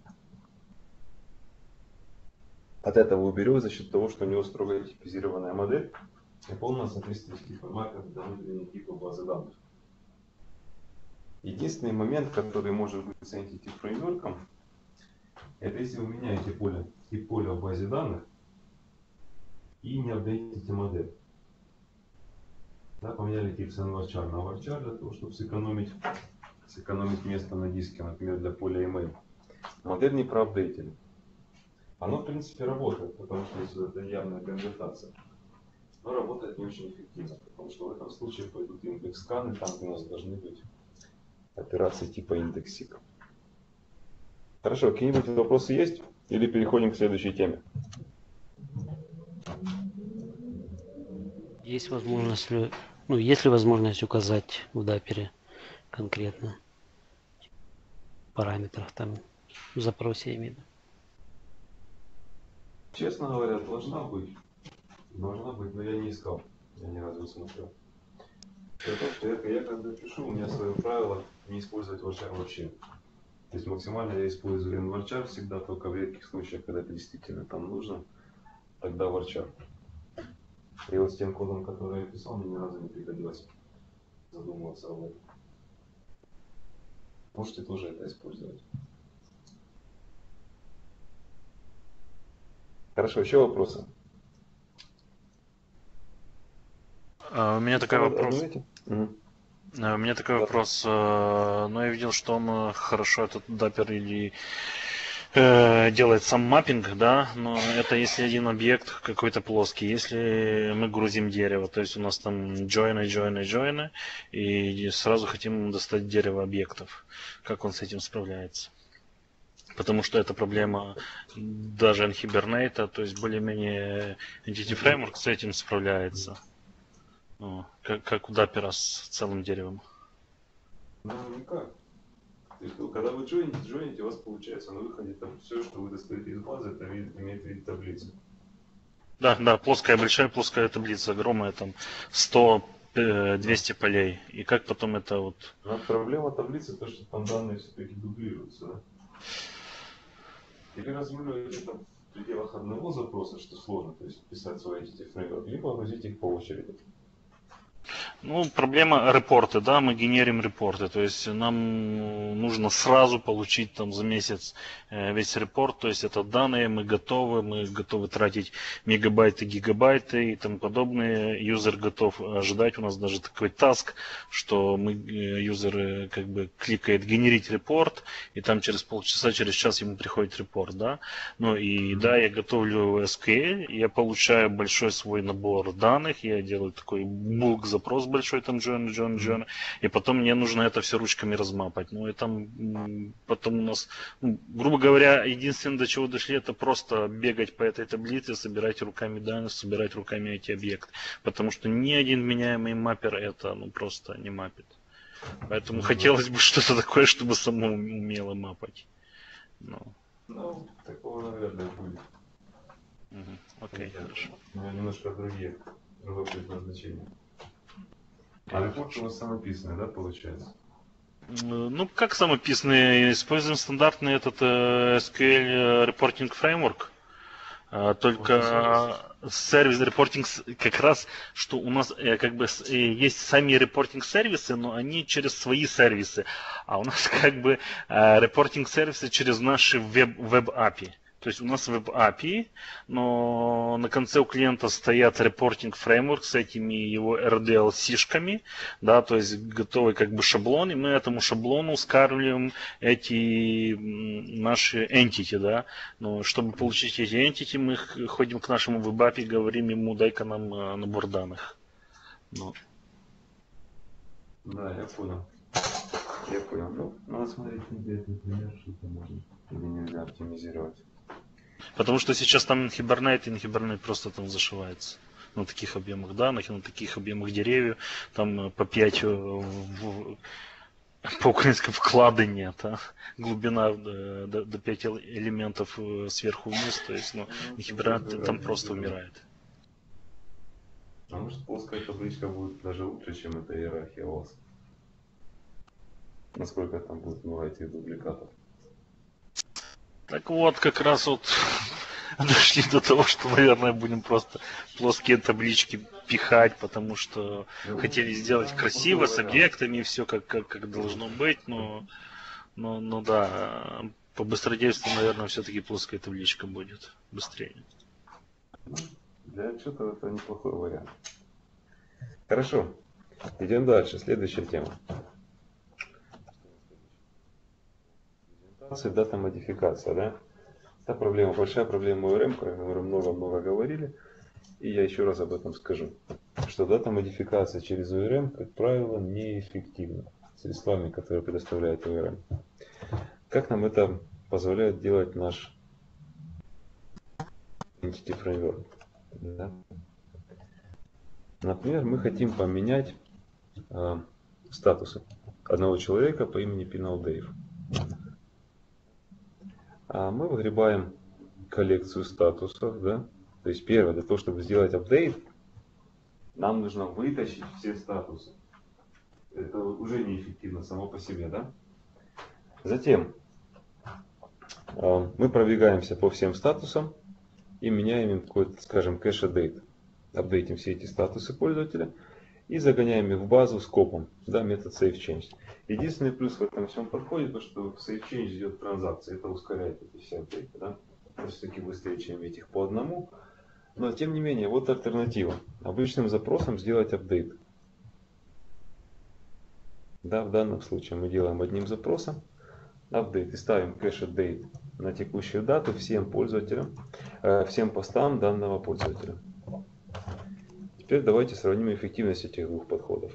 от этого уберет за счет того, что у него строго типизированная модель и полное соответствие с типом маркер для внутреннего типа базы данных. Единственный момент, который может быть с Entity Framework, это если вы меняете поле, тип поля в базе данных и не апдейтите модель. Да, поменяли тип с nvarchar на varchar для того, чтобы сэкономить, сэкономить место на диске, например, для поля email. Модель не проапдейтили. Оно, в принципе, работает, потому что если это явная конвертация. Но работает не очень эффективно, потому что в этом случае пойдут индекс-сканы, там где у нас должны быть операции типа индексик. Хорошо, какие-нибудь вопросы есть? Или переходим к следующей теме? Есть возможность, ну, есть ли возможность указать в даппере конкретно параметрах там в запросе именно? Честно говоря, должна быть. Должна быть, но я не искал. Я ни разу не смотрел. Дело в том, что я, я когда пишу, у меня свое правило не использовать varchar вообще. То есть максимально я использую nvarchar всегда, только в редких случаях, когда это действительно там нужно, тогда varchar. И вот с тем кодом, который я писал, мне ни разу не пригодилось задумываться об этом. Можете тоже это использовать. Хорошо, еще вопросы? А, У меня такой вопрос. Угу. А, У меня такой Да. вопрос. а, Ну, я видел, что он э, хорошо этот даппер или э, делает сам маппинг, да, но это если один объект какой-то плоский. Если мы грузим дерево, то есть у нас там джойны, джойны, джойны, и сразу хотим достать дерево объектов. Как он с этим справляется? Потому что это проблема даже Hibernate, то есть более-менее Entity Framework с этим справляется. Ну, как, как у даппера с целым деревом. Ну, никак. То есть, ну, когда вы джойните, джойните, у вас получается на выходе там все, что вы достаете из базы, это вид, имеет вид таблицы. Да, да, плоская, большая плоская таблица, огромная, там сто двести полей. И как потом это вот... Но проблема таблицы то, что там данные все-таки дублируются, да? Или размыливаете это в пределах одного запроса, что сложно, то есть писать свои Entity Framework, либо грузить их по очереди. Ну, проблема репорты, да, мы генерим репорты, то есть нам нужно сразу получить там за месяц э, весь репорт, то есть это данные, мы готовы, мы готовы тратить мегабайты, гигабайты и тому подобное, юзер готов ожидать, у нас даже такой таск, что мы, э, юзер э, как бы кликает генерить репорт, и там через полчаса, через час ему приходит репорт, да, ну и да, я готовлю эс ку эль, я получаю большой свой набор данных, я делаю такой булк запрос большой, там join, join, join, и потом мне нужно это все ручками размапать. Ну и там м, потом у нас, ну, грубо говоря, единственное, до чего дошли, это просто бегать по этой таблице, собирать руками данные, собирать руками эти объекты. Потому что ни один меняемый маппер это ну просто не маппит. Поэтому Ну, хотелось бы что-то такое, чтобы само умело мапать. Ну, Ну, такого, наверное, будет. мгм. Окей, хорошо. У меня немножко другие, другое предназначение. А репорт у нас самописный, да, получается? Ну, как самописные, используем стандартный этот э, эс ку эль Reporting Framework. А, Только, сервис репортинг как раз, что у нас э, как бы э, есть сами репортинг сервисы, но они через свои сервисы, а у нас как бы э, репортинг сервисы через наши веб, веб-эй пи ай. То есть у нас веб-эй пи ай, но на конце у клиента стоят репортинг фреймворк с этими его эр ди эл си-шками, да, то есть готовый как бы шаблон, и мы этому шаблону скармливаем эти наши entity, да. Но чтобы получить эти entity, мы ходим к нашему веб-эй пи ай, говорим ему, дай-ка нам набор данных. Ну. Да, я понял. Я понял. Ну, надо смотреть конкретный пример, что это можно или нельзя оптимизировать. Потому что сейчас там Hibernate, и на Hibernate просто там зашивается. На таких объемах данных, на таких объемах деревьев, там по пять, по-украински вкладывания, да? Глубина до, до пяти элементов сверху вниз, то есть, ну, на Hibernate там просто умирает. А может плоская табличка будет даже лучше, чем эта иерархия у вас? Насколько там будет много этих дубликатов? Так вот, как раз вот дошли до того, что, наверное, будем просто плоские таблички пихать, потому что ну, хотели сделать ну, красиво, с объектами, все как, как, как должно быть, но, но, но да, по быстродействию, наверное, все-таки плоская табличка будет быстрее. Для отчета это неплохой вариант. Хорошо, идем дальше. Следующая тема. Дата модификация, да? Это проблема, большая проблема о эр эм, про которую мы много-много говорили. И я еще раз об этом скажу. Что дата модификация через о эр эм, как правило, неэффективна средствами, которые предоставляет о эр эм. Как нам это позволяет делать наш Entity Framework? Да? Например, мы хотим поменять э, статусы одного человека по имени Pinal Dave. А мы выгребаем коллекцию статусов, да? То есть первое, для того, чтобы сделать апдейт, нам нужно вытащить все статусы. Это уже неэффективно само по себе, да? Затем э, мы пробегаемся по всем статусам и меняем им какой-то, скажем, кэш-апдейт. Апдейтим все эти статусы пользователя и загоняем их в базу скопом, да, метод SafeChange. Единственный плюс в этом всем подходе, то что в SafeChange идет транзакция, это ускоряет эти все апдейты, да, все-таки быстрее, чем ведь их по одному. Но тем не менее, вот альтернатива. Обычным запросом сделать апдейт. Да, в данном случае мы делаем одним запросом апдейт и ставим кэш-апдейт на текущую дату всем пользователям, э, всем постам данного пользователя. Теперь давайте сравним эффективность этих двух подходов.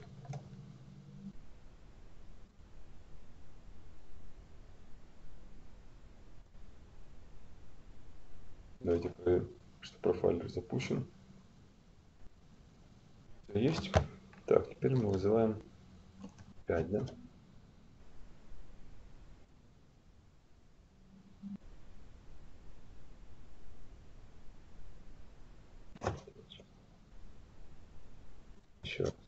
Давайте проверим, что профайлер запущен. Есть. Так, теперь мы вызываем пять, да? Еще раз.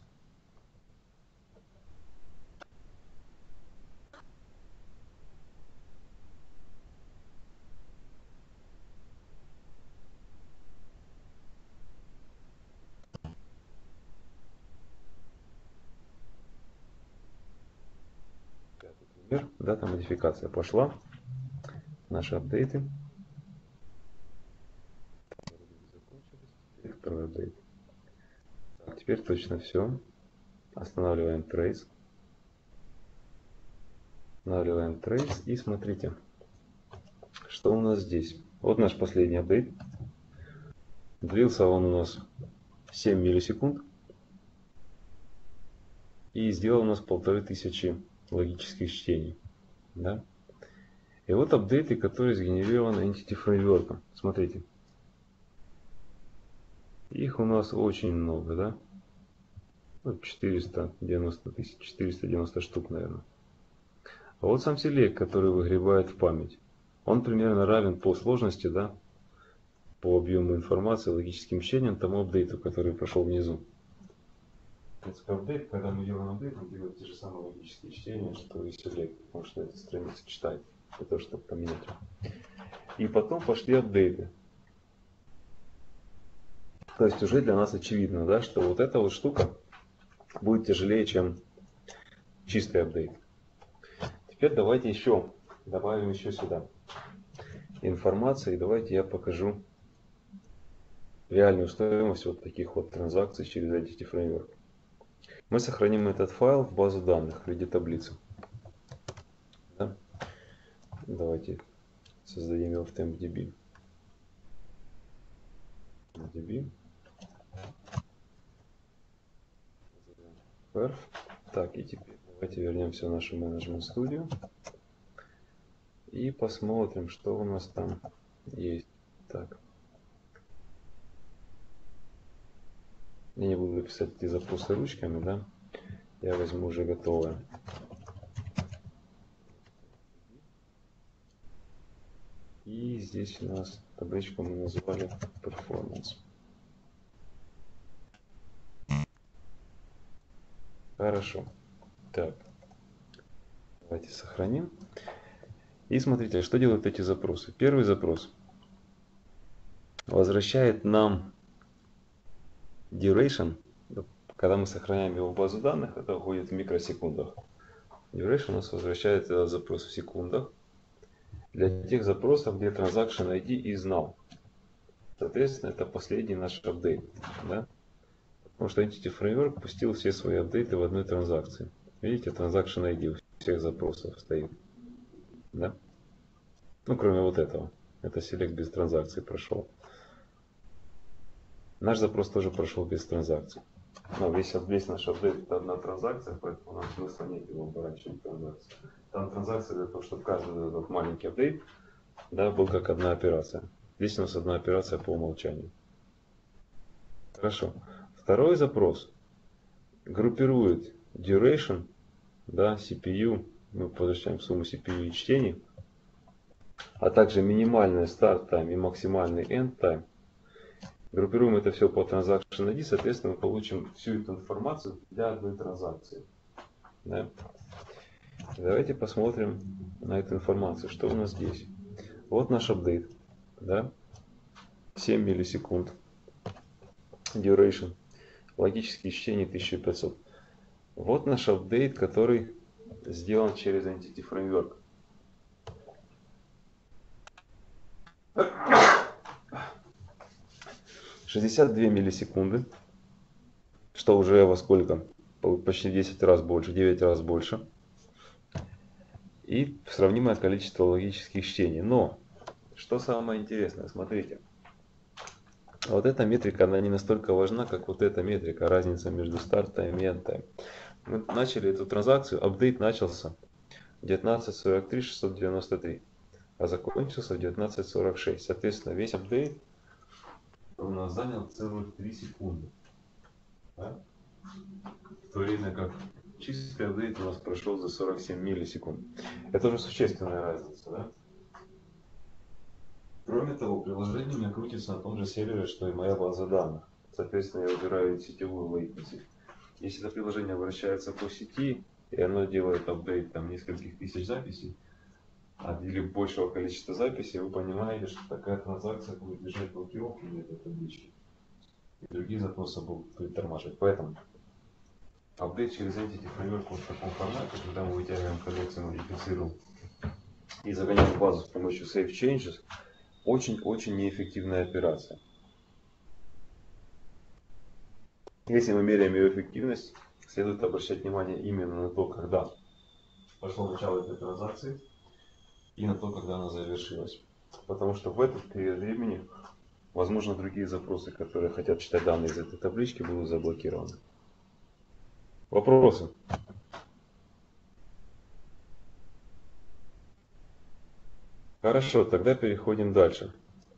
Пример. Дата модификация пошла. Наши апдейты. Второй апдейт. Так, теперь точно все. Останавливаем трейс. Останавливаем трейс. И смотрите, что у нас здесь. Вот наш последний апдейт. Длился он у нас семь миллисекунд. И сделал у нас полторы тысячи логических чтений. Да? И вот апдейты, которые сгенерированы Entity Framework. Смотрите. Их у нас очень много, да? четыреста девяносто тысяч, четыреста девяносто штук, наверное. А вот сам селект, который выгребает в память, он примерно равен по сложности, да, по объему информации, логическим чтениям тому апдейту, который прошел внизу. Апдейт, когда мы делаем апдейт, мы делаем те же самые логические чтения, что и селект, потому что эта страница читает, для того, чтобы поменять. И потом пошли апдейты. То есть уже для нас очевидно, да, что вот эта вот штука будет тяжелее, чем чистый апдейт. Теперь давайте еще добавим еще сюда информации. Давайте я покажу реальную стоимость вот таких вот транзакций через Entity Framework. Мы сохраним этот файл в базу данных в виде таблицы. Да? Давайте создадим его в TempDB. TempDB. Perf. Так, и теперь давайте вернемся в нашу менеджмент студию и посмотрим, что у нас там есть. Так. Я не буду писать эти запросы ручками, да? Я возьму уже готовое. И здесь у нас табличку мы назвали Performance. Хорошо. Так. Давайте сохраним. И смотрите, что делают эти запросы. Первый запрос возвращает нам duration. Когда мы сохраняем его в базу данных, это уходит в микросекундах. Duration у нас возвращает этот запрос в секундах. Для тех запросов, где transaction ай ди is null. Соответственно, это последний наш апдейт. Да? Потому что Entity Framework пустил все свои апдейты в одной транзакции. Видите, transaction ай ди у всех запросов стоит. Да? Ну, кроме вот этого. Это select без транзакции прошел. Наш запрос тоже прошел без транзакций. Но весь, весь наш апдейт это одна транзакция, поэтому нам смысла нет его оборачивать транзакции. Там транзакция для того, чтобы каждый этот маленький апдейт, да, был как одна операция. Здесь у нас одна операция по умолчанию. Хорошо. Второй запрос группирует duration, да, си пи ю, мы возвращаем сумму си пи ю и чтений, а также минимальный start time и максимальный end time. Группируем это все по transaction ай ди, соответственно, мы получим всю эту информацию для одной транзакции. Да. Давайте посмотрим на эту информацию, что у нас здесь. Вот наш апдейт, да? семь миллисекунд, duration, логические чтения тысяча пятьсот. Вот наш апдейт, который сделан через Entity Framework. шестьдесят две миллисекунды, что уже во сколько? Почти десять раз больше, девять раз больше. И сравнимое количество логических чтений. Но, что самое интересное, смотрите. Вот эта метрика, она не настолько важна, как вот эта метрика, разница между start time и end time. Мы начали эту транзакцию, апдейт начался в девятнадцать сорок три шестьсот девяносто три, а закончился в девятнадцать сорок шесть. Соответственно, весь апдейт у нас занял целых три секунды. Да? В то время как чистый апдейт у нас прошел за сорок семь миллисекунд. Это уже существенная разница. Да? Кроме того, приложение у меня крутится на том же сервере, что и моя база данных. Соответственно, я выбираю сетевую latency. Если это приложение вращается по сети, и оно делает апдейт там нескольких тысяч записей, или большего количества записей, вы понимаете, что такая транзакция будет лежать блокировки на этой табличке. И другие запросы будут притормаживать. Поэтому апдейт через Entity Framework вот в таком формате, когда мы вытягиваем коллекцию, модифицируем и загоняем базу с помощью Save Changes, очень-очень неэффективная операция. Если мы меряем ее эффективность, следует обращать внимание именно на то, когда пошло начало этой транзакции, и на то, когда она завершилась. Потому что в этот период времени, возможно, другие запросы, которые хотят читать данные из этой таблички, будут заблокированы. Вопросы? Хорошо, тогда переходим дальше.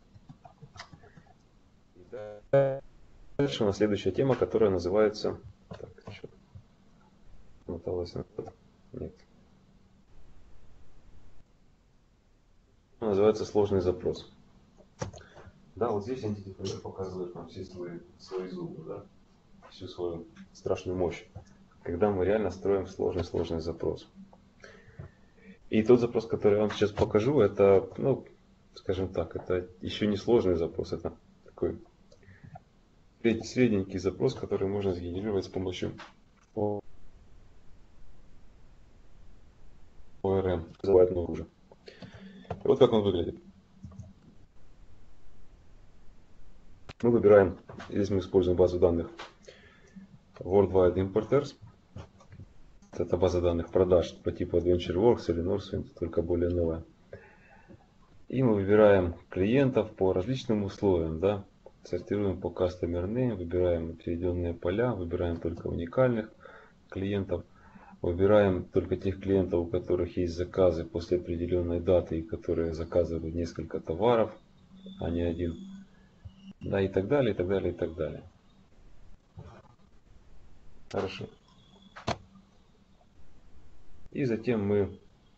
Дальше у нас следующая тема, которая называется... Так, что? Моталась назад? Нет. Называется сложный запрос. Да, вот здесь Entity Framework показывает нам все свои, свои зубы, да? Всю свою страшную мощь, когда мы реально строим сложный-сложный запрос. И тот запрос, который я вам сейчас покажу, это, ну, скажем так, это еще не сложный запрос, это такой средненький запрос, который можно сгенерировать с помощью о эр эм. Называют уже. Вот как он выглядит. Мы выбираем, здесь мы используем базу данных Worldwide Importers. Это база данных продаж по типу AdventureWorks или Northwind, только более новая. И мы выбираем клиентов по различным условиям, да. Сортируем по Customer Name, выбираем переведенные поля, выбираем только уникальных клиентов. Выбираем только тех клиентов, у которых есть заказы после определенной даты, и которые заказывают несколько товаров, а не один. Да, и так далее, и так далее, и так далее. Хорошо. И затем мы...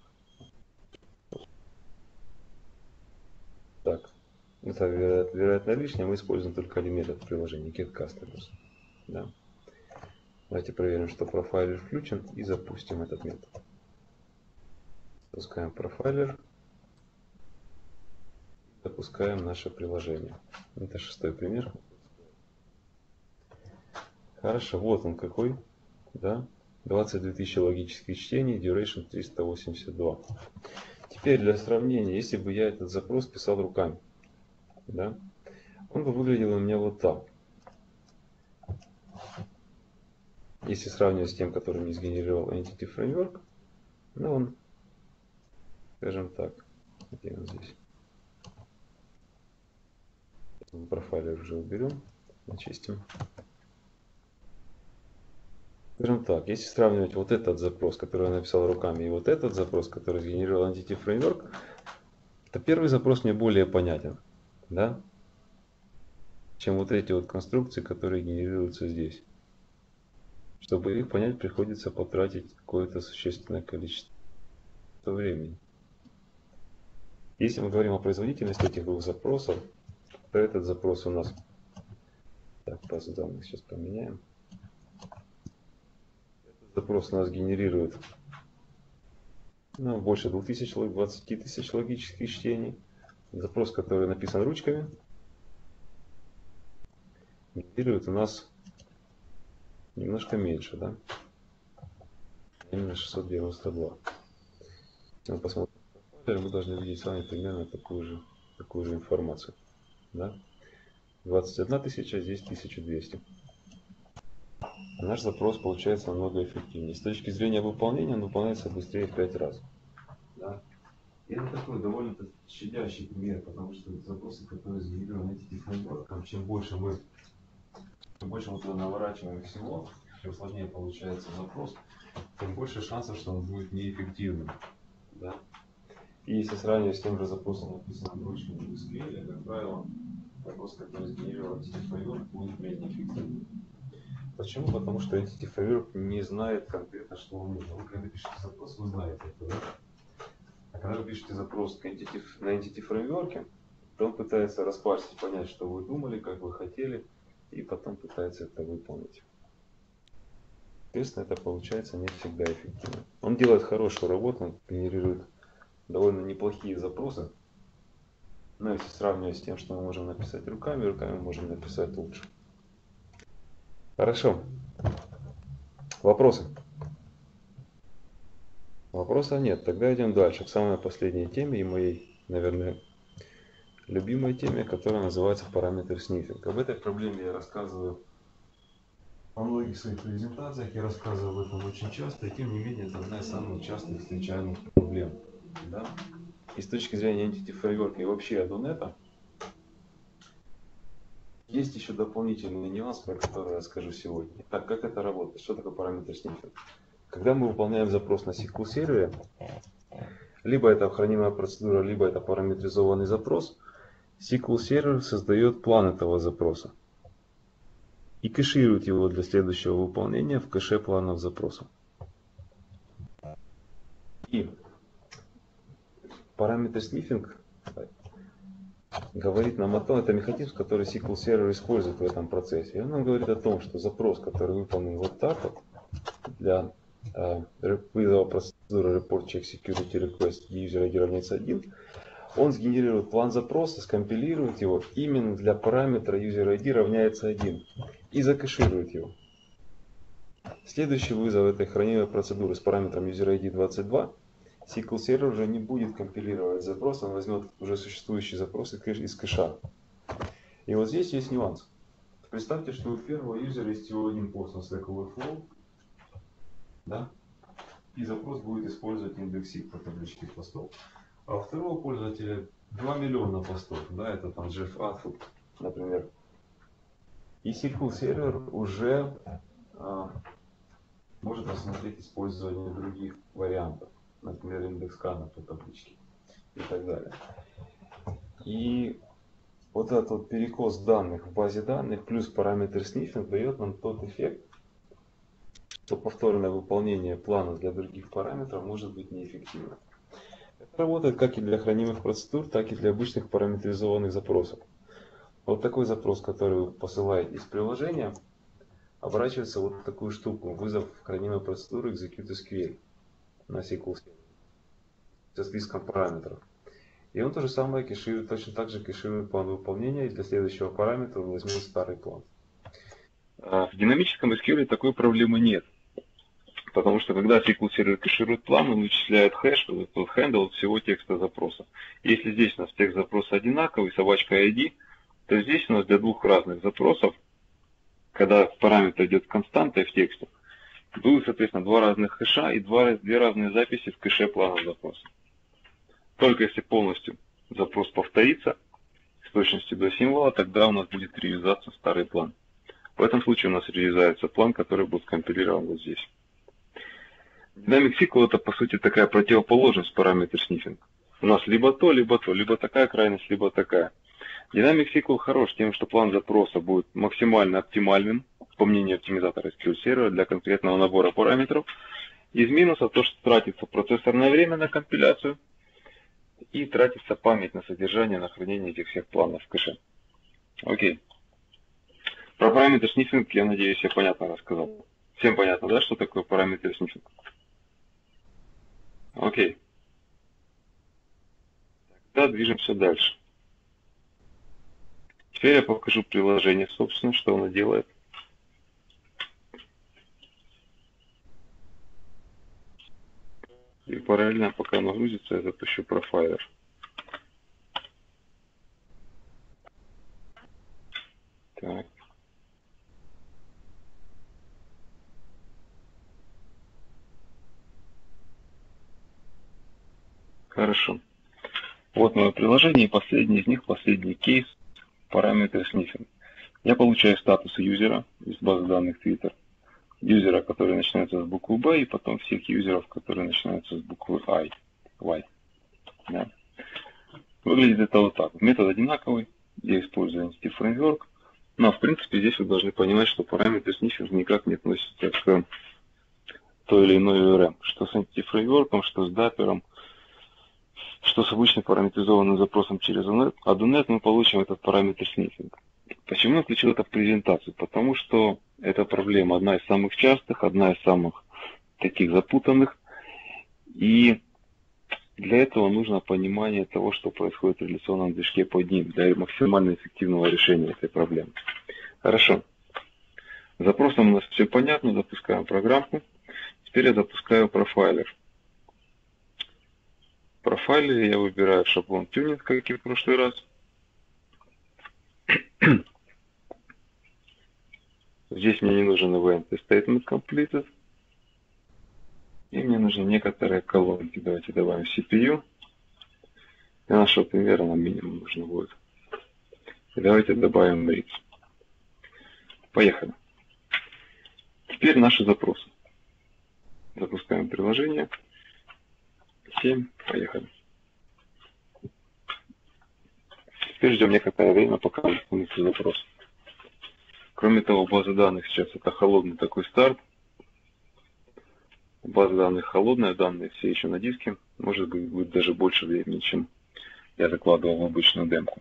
Так, это вероятно, вероятно лишнее, мы используем только один метод приложения, getCustomers. Да. Давайте проверим, что профайлер включен, и запустим этот метод. Запускаем профайлер. Запускаем наше приложение. Это шестой пример. Хорошо, вот он какой. Да? двадцать две тысячи логических чтений, duration триста восемьдесят два. Теперь для сравнения, если бы я этот запрос писал руками, да, он бы выглядел у меня вот так. Если сравнивать с тем, который мне сгенерировал Entity Framework, ну он, скажем так, где он здесь? Профайлер уже уберем, очистим. Скажем так, если сравнивать вот этот запрос, который я написал руками, и вот этот запрос, который сгенерировал Entity Framework, то первый запрос мне более понятен, да, чем вот эти вот конструкции, которые генерируются здесь. Чтобы их понять, приходится потратить какое-то существенное количество времени. Если мы говорим о производительности этих двух запросов, то этот запрос у нас... Так, базу данных сейчас поменяем. Этот запрос у нас генерирует ну, больше двух тысяч, двадцати тысяч логических чтений. Запрос, который написан ручками, генерирует у нас немножко меньше, да? Именно шестьсот девяносто два. Если мы посмотрим, мы должны видеть с вами примерно такую же, такую же информацию. Да? двадцать одна тысяча, здесь тысяча двести. Наш запрос получается намного эффективнее. С точки зрения выполнения он выполняется быстрее в пять раз. Да? И это такой довольно щадящий пример, потому что запросы, которые сгенерированы Entity Framework, чем больше мы чем больше мы туда наворачиваем всего, чем сложнее получается запрос, тем больше шансов, что он будет неэффективным. Да? И если сравнивать с тем же запросом, написанным ручками в эс кью эль, как правило, запрос, который сгенерировал Entity Framework, будет менее эффективным. Почему? Потому что Entity Framework не знает конкретно, что вам нужно. Вы когда пишете запрос, вы знаете это, да? А когда вы пишете запрос Entity, на Entity Framework, то он пытается распарсить, понять, что вы думали, как вы хотели, и потом пытается это выполнить. Соответственно, это получается не всегда эффективно. Он делает хорошую работу, он генерирует довольно неплохие запросы. Но если сравнивать с тем, что мы можем написать руками, руками мы можем написать лучше. Хорошо. Вопросы? Вопросов нет. Тогда идем дальше к самой последней теме и моей, наверное, любимой теме, которая называется параметр снифинг. Об этой проблеме я рассказываю во многих своих презентациях, я рассказываю об этом очень часто, и тем не менее это одна из самых частых встречаемых проблем. Да? И с точки зрения Entity Framework и вообще Adonnet, есть еще дополнительный нюанс, про который я расскажу сегодня. Так, как это работает? Что такое параметр снифинг? Когда мы выполняем запрос на эс ку эль сервере, либо это хранимая процедура, либо это параметризованный запрос, эс ку эль сервер создает план этого запроса и кэширует его для следующего выполнения в кэше планов запроса. И параметр снифинг говорит нам о том, это механизм, который эс ку эль сервер использует в этом процессе. И он нам говорит о том, что запрос, который выполнен вот так вот, для э, вызова процедуры report check security request user равняется один, он сгенерирует план запроса, скомпилирует его именно для параметра user ай ди равняется один и закэширует его. Следующий вызов этой хранимой процедуры с параметром user ай ди двадцать два, эс ку эль сервер уже не будет компилировать запрос, он возьмет уже существующий запрос из кэша. И вот здесь есть нюанс. Представьте, что у первого юзера есть всего один пост на Stack Overflow, да? И запрос будет использовать индексик по табличке постов. А у второго пользователя два миллиона постов, да, это там Джефф Атфуд, например. И эс ку эль сервер уже а, может рассмотреть использование других вариантов, например, индекс скана по табличке и так далее. И вот этот вот перекос данных в базе данных плюс параметр снифинг дает нам тот эффект, что повторное выполнение плана для других параметров может быть неэффективно. Это работает как и для хранимых процедур, так и для обычных параметризованных запросов. Вот такой запрос, который вы посылаете из приложения, оборачивается вот в такую штуку, вызов хранимой процедуры execute эс кью эль на эс ку эль со списком параметров. И он то же самое кэширует, точно так же кэширует план выполнения, и для следующего параметра он возьмет старый план. В динамическом эс кью эль такой проблемы нет. Потому что когда эс ку эль сервер кэширует план, он вычисляет хэш, вот этот handle от всего текста запроса. Если здесь у нас текст запроса одинаковый, собачка ай ди, то здесь у нас для двух разных запросов, когда параметр идет константой в тексте, будут, соответственно, два разных хэша и два, две разные записи в кэше плана запроса. Только если полностью запрос повторится с точностью до символа, тогда у нас будет реюзаться старый план. В этом случае у нас реюзается план, который будет компилирован вот здесь. Dynamic эс ку эль это по сути такая противоположность параметр снифинг. У нас либо то, либо то, либо такая крайность, либо такая. Dynamic эс ку эль хорош тем, что план запроса будет максимально оптимальным, по мнению оптимизатора эс кью эль сервера, для конкретного набора параметров. Из минусов то, что тратится процессорное время на компиляцию и тратится память на содержание, на хранение этих всех планов в кэше. Окей. Про параметр снифинг, я надеюсь, я понятно рассказал. Всем понятно, да, что такое параметр снифинг? Окей. Тогда движемся дальше. Теперь я покажу приложение, собственно, что оно делает. И параллельно, пока оно грузится, я запущу профайлер. Так. Хорошо. Вот мое приложение, и последний из них, последний кейс, параметры снифинг. Я получаю статусы юзера из базы данных Twitter. Юзера, который начинается с буквы B, и потом всех юзеров, которые начинаются с буквы I. Y. Да. Выглядит это вот так. Метод одинаковый, я использую Entity Framework, но в принципе здесь вы должны понимать, что параметры снифинг никак не относятся к той или иной ю ар эм. Что с Entity Framework, что с Dapper, что с обычным параметризованным запросом через Adonet, мы получим этот параметр снифинг. Почему я включил это в презентацию? Потому что эта проблема одна из самых частых, одна из самых таких запутанных. И для этого нужно понимание того, что происходит в реляционном движке под ним, для максимально эффективного решения этой проблемы. Хорошо. С запросом у нас все понятно, запускаем программку. Теперь я запускаю профайлер. В профайлере я выбираю шаблон тюнинг, как и в прошлый раз. Здесь мне не нужен event statement completed. И мне нужны некоторые колонки. Давайте добавим си пи ю. Для нашего примера нам минимум нужно будет. И давайте добавим reads. Поехали. Теперь наши запросы. Запускаем приложение. семь. Поехали. Теперь ждем некоторое время, пока выполнится запрос. Кроме того, база данных сейчас это холодный такой старт. База данных холодная, данные все еще на диске. Может быть, будет даже больше времени, чем я закладывал в обычную демку.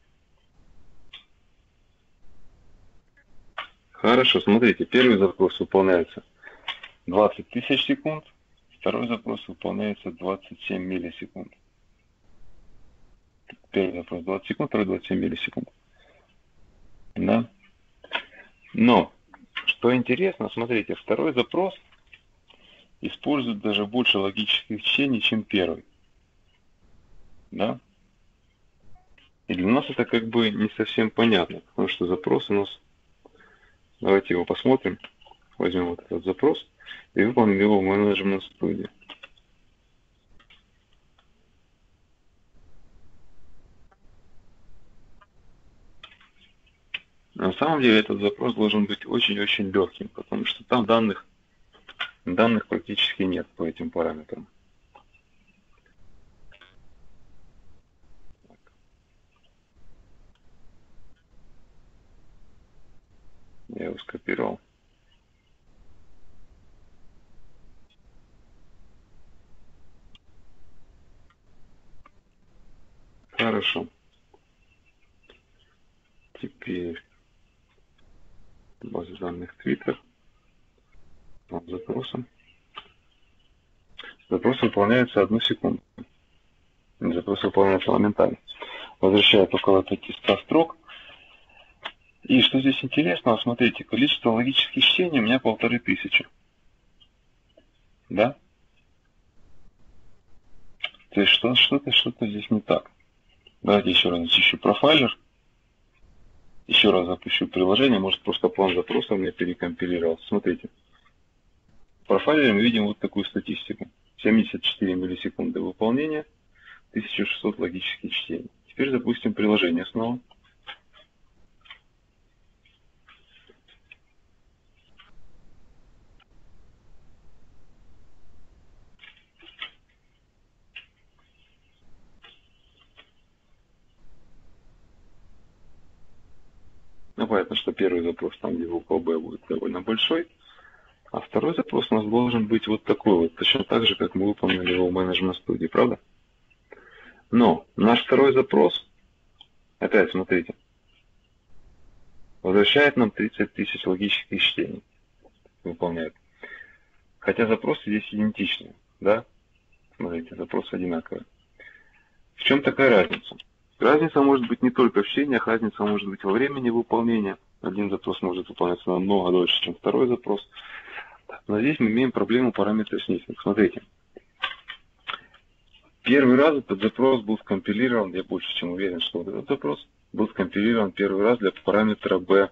Хорошо, смотрите, первый запрос выполняется двадцать тысяч секунд, второй запрос выполняется двадцать семь миллисекунд. Первый запрос двадцать секунд, второй двадцать семь миллисекунд. Да? Но, что интересно, смотрите, второй запрос использует даже больше логических чтений, чем первый. Да? И для нас это как бы не совсем понятно, потому что запрос у нас... Давайте его посмотрим. Возьмем вот этот запрос и выполним его в менеджмент студии. На самом деле этот запрос должен быть очень-очень легким, потому что там данных, данных практически нет по этим параметрам. Я его скопировал. Хорошо. Теперь база данных Twitter. Запросом. Запрос выполняется одну секунду. Запрос выполняется моментально. Возвращает около пятисот строк. И что здесь интересно, смотрите, количество логических чтений у меня полторы тысячи. Да? То есть что, что-то, что-то здесь не так. Давайте еще раз зачищу профайлер. Еще раз запущу приложение. Может, просто план запроса у меня перекомпилировался. Смотрите. В профайлере мы видим вот такую статистику. семьдесят четыре миллисекунды выполнения, тысяча шестьсот логических чтений. Теперь запустим приложение снова. Ну, понятно, что первый запрос, там, где буква B, будет довольно большой. А второй запрос у нас должен быть вот такой вот. Точно так же, как мы выполнили его в менеджмент студии, правда? Но наш второй запрос, опять смотрите, возвращает нам тридцать тысяч логических чтений. Выполняет. Хотя запросы здесь идентичны. Да? Смотрите, запросы одинаковые. В чем такая разница? Разница может быть не только в чтениях, разница может быть во времени выполнения. Один запрос может выполняться намного дольше, чем второй запрос. Но здесь мы имеем проблему параметра снифинг. Смотрите. Первый раз этот запрос был скомпилирован, я больше чем уверен, что вот этот запрос был скомпилирован первый раз для параметра B.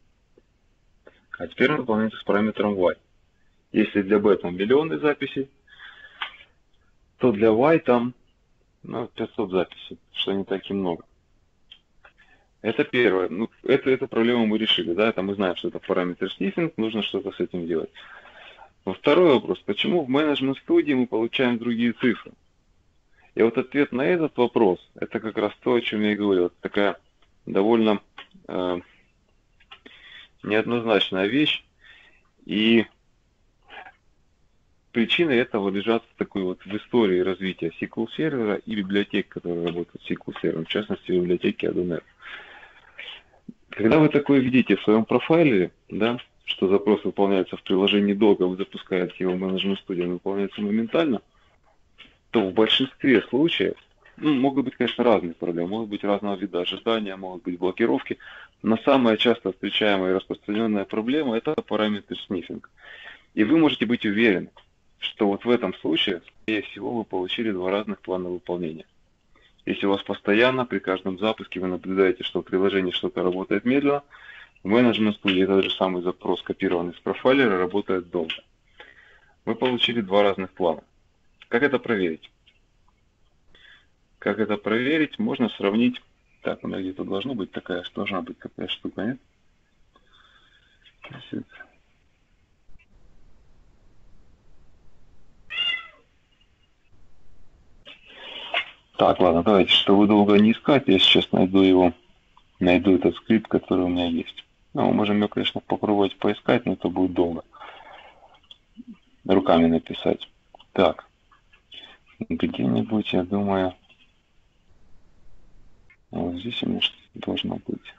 А теперь он выполняется с параметром Y. Если для B там миллионы записей, то для Y там ну, пятьсот записей, что не так и много. Это первое. Ну, это, эту проблему мы решили. Да? Это мы знаем, что это параметр снифинг, нужно что-то с этим делать. Но второй вопрос. Почему в менеджмент студии мы получаем другие цифры? И вот ответ на этот вопрос, это как раз то, о чем я и говорил. Это такая довольно э, неоднозначная вещь. И причины этого лежат в такой вот в истории развития эс ку эль сервера и библиотек, которые работают с эс ку эль сервером, в частности библиотеки Adonet. Когда вы такое видите в своем профайле, да, что запрос выполняется в приложении долго, вы запускаете его в менеджмент студии, он выполняется моментально, то в большинстве случаев, ну, могут быть, конечно, разные проблемы, могут быть разного вида ожидания, могут быть блокировки, но самая часто встречаемая и распространенная проблема – это параметр снифинг. И вы можете быть уверены, что вот в этом случае, скорее всего, вы получили два разных плана выполнения. Если у вас постоянно при каждом запуске вы наблюдаете, что в приложении что-то работает медленно, в менеджмент студии этот же самый запрос, копированный с профайлера, работает долго. Вы получили два разных плана. Как это проверить? Как это проверить? Можно сравнить. Так, у меня где-то должно быть такая, должна быть такая штука, нет? Так, ладно, давайте, чтобы долго не искать, я сейчас найду его, найду этот скрипт, который у меня есть. Ну, мы можем ее, конечно, попробовать поискать, но это будет долго. Руками написать. Так, где-нибудь, я думаю, вот здесь у меня что-то должно быть.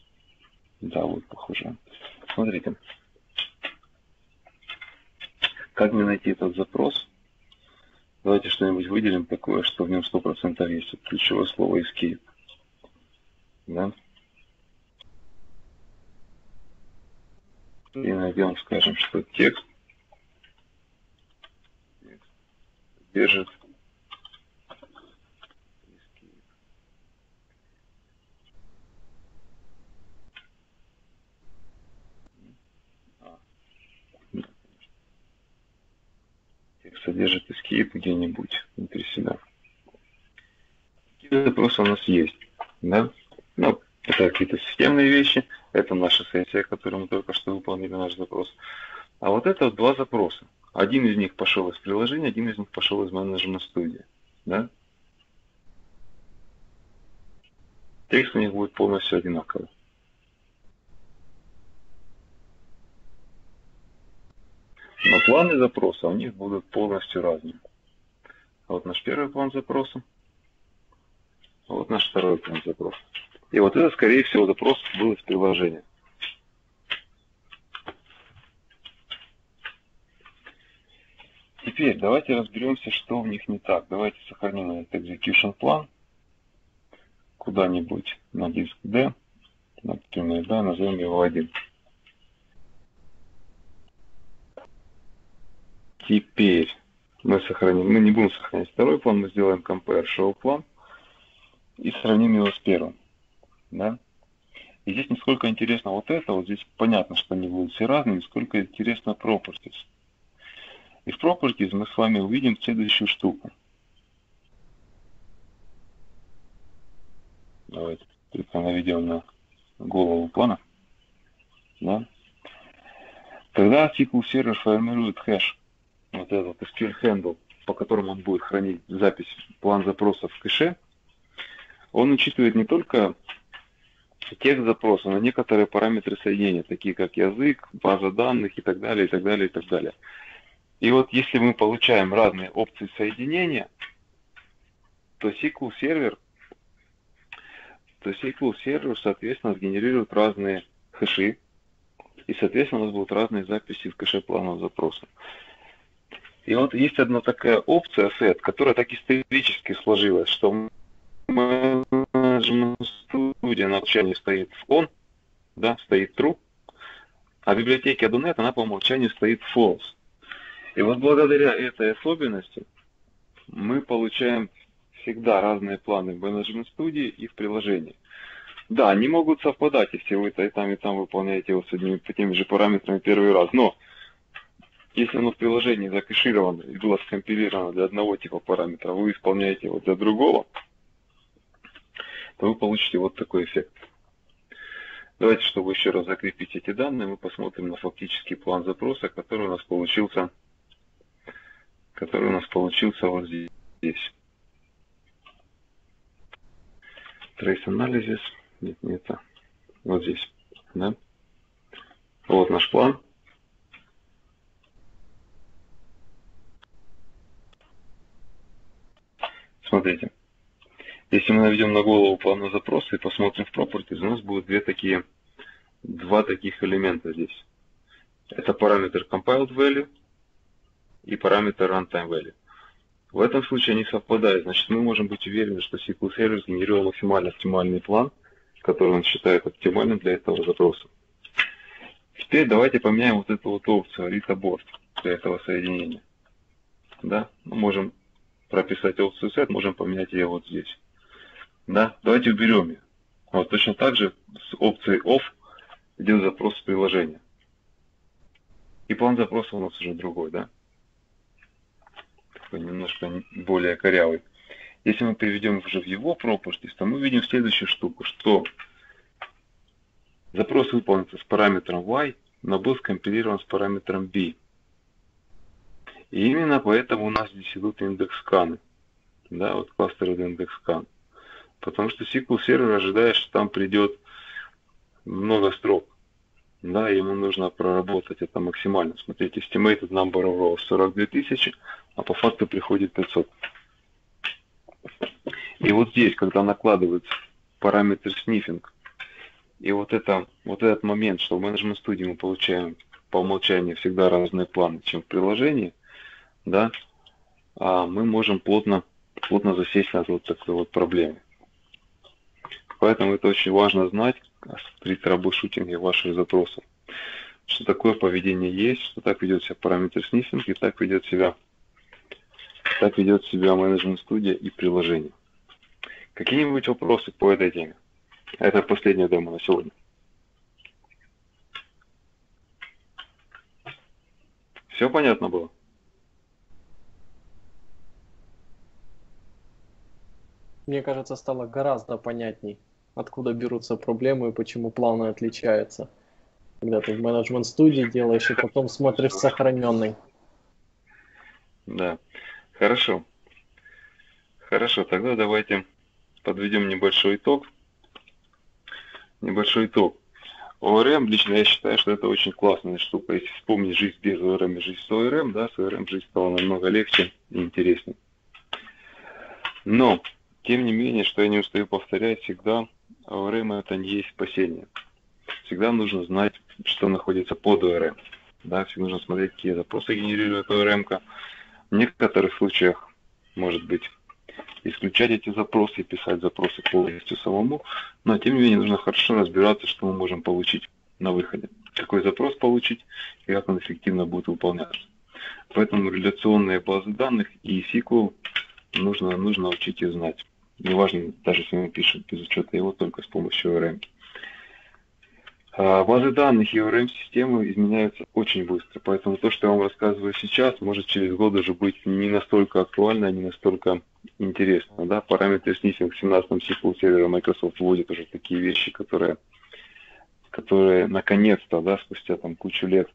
Да, вот, похоже. Смотрите. Как мне найти этот запрос? Давайте что-нибудь выделим такое, что в нем сто процентов есть. Вот ключевое слово escape. Да? И найдем, скажем, что текст держит текст содержит escape где-нибудь внутри себя. Какие запросы у нас есть? Да? Ну, это какие-то системные вещи, это наша сессия, которую мы только что выполнили, наш запрос. А вот это вот два запроса. Один из них пошел из приложения, один из них пошел из менеджмент студии. Да? Текст у них будет полностью одинаковый. Но планы запроса у них будут полностью разные. А вот наш первый план запроса, а вот наш второй план запроса. И вот это, скорее всего, запрос был из приложения. Теперь давайте разберемся, что в них не так. Давайте сохраним этот execution план куда-нибудь на диск D, например, да, назовем его один. Теперь мы сохраним, мы не будем сохранять второй план, мы сделаем compare show план и сравним его с первым. Да? И здесь не сколько интересно вот это, вот здесь понятно, что они будут все разные, сколько интересно properties. И в properties мы с вами увидим следующую штуку. Давайте только наведем на голову плана. Да? Когда эс ку эль сервер формирует хэш, вот этот эс кью эль handle, по которому он будет хранить запись план запросов в кэше, он учитывает не только текст запроса, но некоторые параметры соединения, такие как язык, база данных и так далее, и так далее, и так далее. И вот если мы получаем разные опции соединения, то эс ку эль сервер, то эс ку эль сервер, соответственно, сгенерирует разные хэши, и, соответственно, у нас будут разные записи в кэше планов запроса. И вот есть одна такая опция set, которая так исторически сложилась, что менеджмент студия на умолчанию стоит в on, да, стоит true, а в библиотеке эй ди о нет она по умолчанию стоит false. И вот благодаря этой особенности мы получаем всегда разные планы в менеджмент студии и в приложении. Да, они могут совпадать, если вы и там, и там выполняете его с одними теми же параметрами первый раз, но если оно в приложении закэшировано и было скомпилировано для одного типа параметра, вы исполняете его для другого, то вы получите вот такой эффект. Давайте, чтобы еще раз закрепить эти данные, мы посмотрим на фактический план запроса, который у нас получился, который у нас получился вот здесь. Trace Analysis. Нет, не это. Вот здесь. Да? Вот наш план. Смотрите. Если мы наведем на голову плана запроса и посмотрим в Properties, у нас будут две такие, два таких элемента здесь. Это параметр Compiled Value и параметр Runtime Value. В этом случае они совпадают. Значит, мы можем быть уверены, что эс ку эль Server сгенерировал максимально оптимальный план, который он считает оптимальным для этого запроса. Теперь давайте поменяем вот эту вот опцию Read Abort для этого соединения. Да? Мы можем прописать опцию set, можем поменять ее вот здесь. Да? Давайте уберем ее. Вот точно так же с опцией Off идет запрос с приложения. И план запроса у нас уже другой, да? Такой немножко более корявый. Если мы переведем уже в его properties, то мы видим следующую штуку, что запрос выполнится с параметром Y, но был скомпилирован с параметром B. И именно поэтому у нас здесь идут индекс-сканы. Да, вот кластер индекс-скан. Потому что эс ку эль сервер ожидает, что там придет много строк. Да, ему нужно проработать это максимально. Смотрите, estimated number of rows сорок две тысячи, а по факту приходит пятьсот. И вот здесь, когда накладывается параметр sniffing, и вот, это, вот этот момент, что в менеджмент студии мы получаем по умолчанию всегда разные планы, чем в приложении, да, а мы можем плотно, плотно засесть над вот такой вот проблемой. Поэтому это очень важно знать при трэблшутинге ваших запросов, что такое поведение есть, что так ведет себя параметр снифинг и так ведет себя, так ведет себя менеджмент студия и приложение. Какие-нибудь вопросы по этой теме? Это последняя демо на сегодня. Все понятно было? Мне кажется, стало гораздо понятней, откуда берутся проблемы и почему планы отличаются. Когда ты в менеджмент-студии делаешь и потом смотришь сохраненный. Да. Хорошо. Хорошо, тогда давайте подведем небольшой итог. Небольшой итог. о эр эм, лично я считаю, что это очень классная штука. Если вспомнить жизнь без о эр эм и жизнь с о эр эм, да, с о эр эм жизнь стала намного легче и интереснее. Но, тем не менее, что я не устаю повторять, всегда о эр эм это не есть спасение. Всегда нужно знать, что находится под о эр эм. Да, всегда нужно смотреть, какие запросы генерирует о эр эм-ка. В некоторых случаях, может быть, исключать эти запросы и писать запросы полностью самому, но тем не менее нужно хорошо разбираться, что мы можем получить на выходе, какой запрос получить и как он эффективно будет выполняться. Поэтому реляционные базы данных и эс ку эль нужно, нужно учить и знать. Неважно, даже если мы пишем без учета его, только с помощью о эр эм. Базы данных и о эр эм-системы изменяются очень быстро, поэтому то, что я вам рассказываю сейчас, может через год уже быть не настолько актуально, не настолько интересно. Да? Параметры снифинг в семнадцатом эс ку эль сервера Microsoft вводит уже такие вещи, которые, которые наконец-то, да, спустя там кучу лет,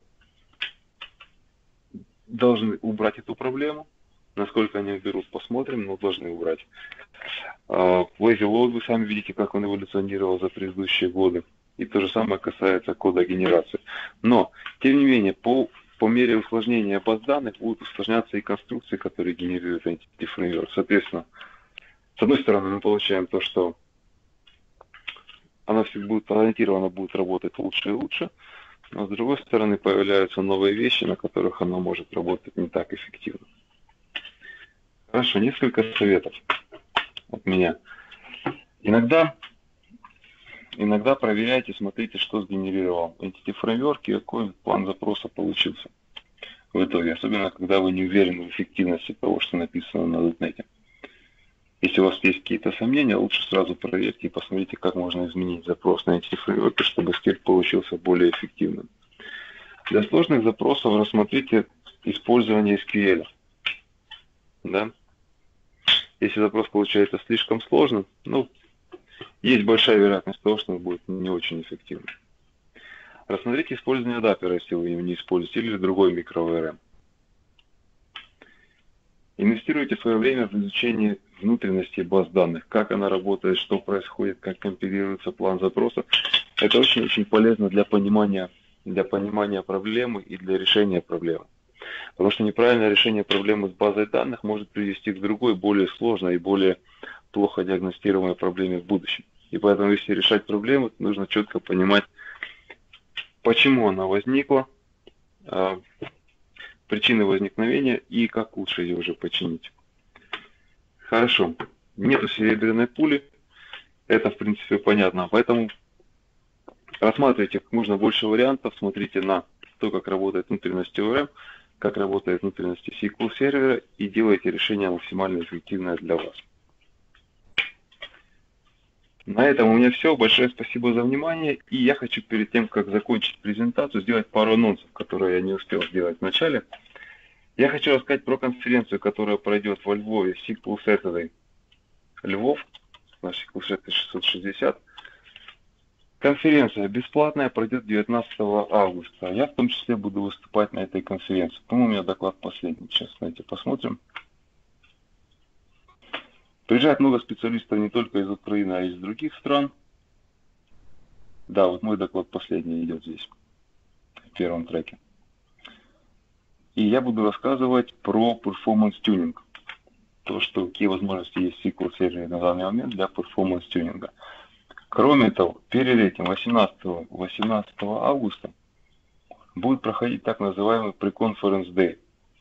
должны убрать эту проблему. Насколько они уберут, посмотрим, но должны убрать. Lazy load, вы сами видите, как он эволюционировал за предыдущие годы. И то же самое касается кода генерации. Но, тем не менее, по, по мере усложнения баз данных будут усложняться и конструкции, которые генерируют Entity Framework. Соответственно, с одной стороны, мы получаем то, что она все будет ориентирована, будет работать лучше и лучше, но с другой стороны, появляются новые вещи, на которых она может работать не так эффективно. Хорошо, несколько советов от меня. Иногда... Иногда проверяйте, смотрите, что сгенерировал Entity Framework и какой план запроса получился в итоге. Особенно, когда вы не уверены в эффективности того, что написано на .дот нет. Если у вас есть какие-то сомнения, лучше сразу проверьте и посмотрите, как можно изменить запрос на Entity Framework, чтобы скрипт получился более эффективным. Для сложных запросов рассмотрите использование эс ку эль. Да? Если запрос получается слишком сложным, ну, есть большая вероятность того, что он будет не очень эффективным. Рассмотрите использование даппера, если вы его не используете, или другой микро о эр эм. Инвестируйте свое время в изучение внутренности баз данных, как она работает, что происходит, как компилируется план запроса. Это очень-очень полезно для понимания, для понимания проблемы и для решения проблемы. Потому что неправильное решение проблемы с базой данных может привести к другой, более сложной и более плохо диагностируемой проблеме в будущем. И поэтому, если решать проблему, нужно четко понимать, почему она возникла, причины возникновения и как лучше ее уже починить. Хорошо. Нету серебряной пули. Это, в принципе, понятно. Поэтому рассматривайте как можно больше вариантов, смотрите на то, как работает внутренность о эр эм, как работает внутренность эс ку эль сервера и делайте решение максимально эффективное для вас. На этом у меня все. Большое спасибо за внимание. И я хочу перед тем, как закончить презентацию, сделать пару анонсов, которые я не успел сделать в начале. Я хочу рассказать про конференцию, которая пройдет во Львове, эс ку эль Saturday Львов, наш эс ку эль Saturday шестьсот шестьдесят. Конференция бесплатная, пройдет девятнадцатого августа. Я в том числе буду выступать на этой конференции. По-моему, у меня доклад последний. Сейчас, знаете, посмотрим. Приезжает много специалистов не только из Украины, а и из других стран. Да, вот мой доклад последний идет здесь, в первом треке. И я буду рассказывать про performance tuning. То, что какие возможности есть в эс ку эль сервере на данный момент для performance тюнинга. Кроме того, перед этим, восемнадцатого августа, будет проходить так называемый Pre-Conference Day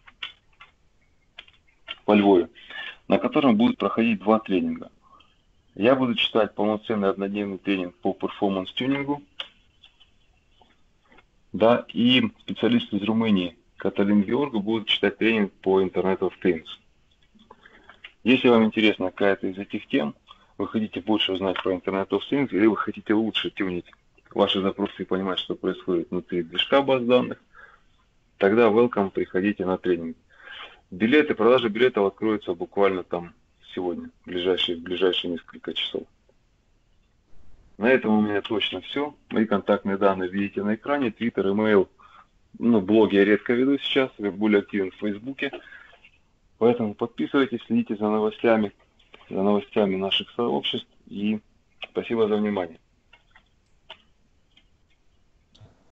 во Львове, на котором будет проходить два тренинга. Я буду читать полноценный однодневный тренинг по перформанс-тюнингу, да, и специалист из Румынии Каталин Георгу будет читать тренинг по Internet of Things. Если вам интересна какая-то из этих тем, вы хотите больше узнать про Internet of Things, или вы хотите лучше тюнить ваши запросы и понимать, что происходит внутри движка баз данных, тогда welcome, приходите на тренинг. Билеты, продажа билетов откроется буквально там сегодня, в ближайшие, в ближайшие несколько часов. На этом у меня точно все. Мои контактные данные видите на экране. Твиттер, имейл, ну, блоги я редко веду сейчас, я более активен в Фейсбуке. Поэтому подписывайтесь, следите за новостями, за новостями наших сообществ. И спасибо за внимание.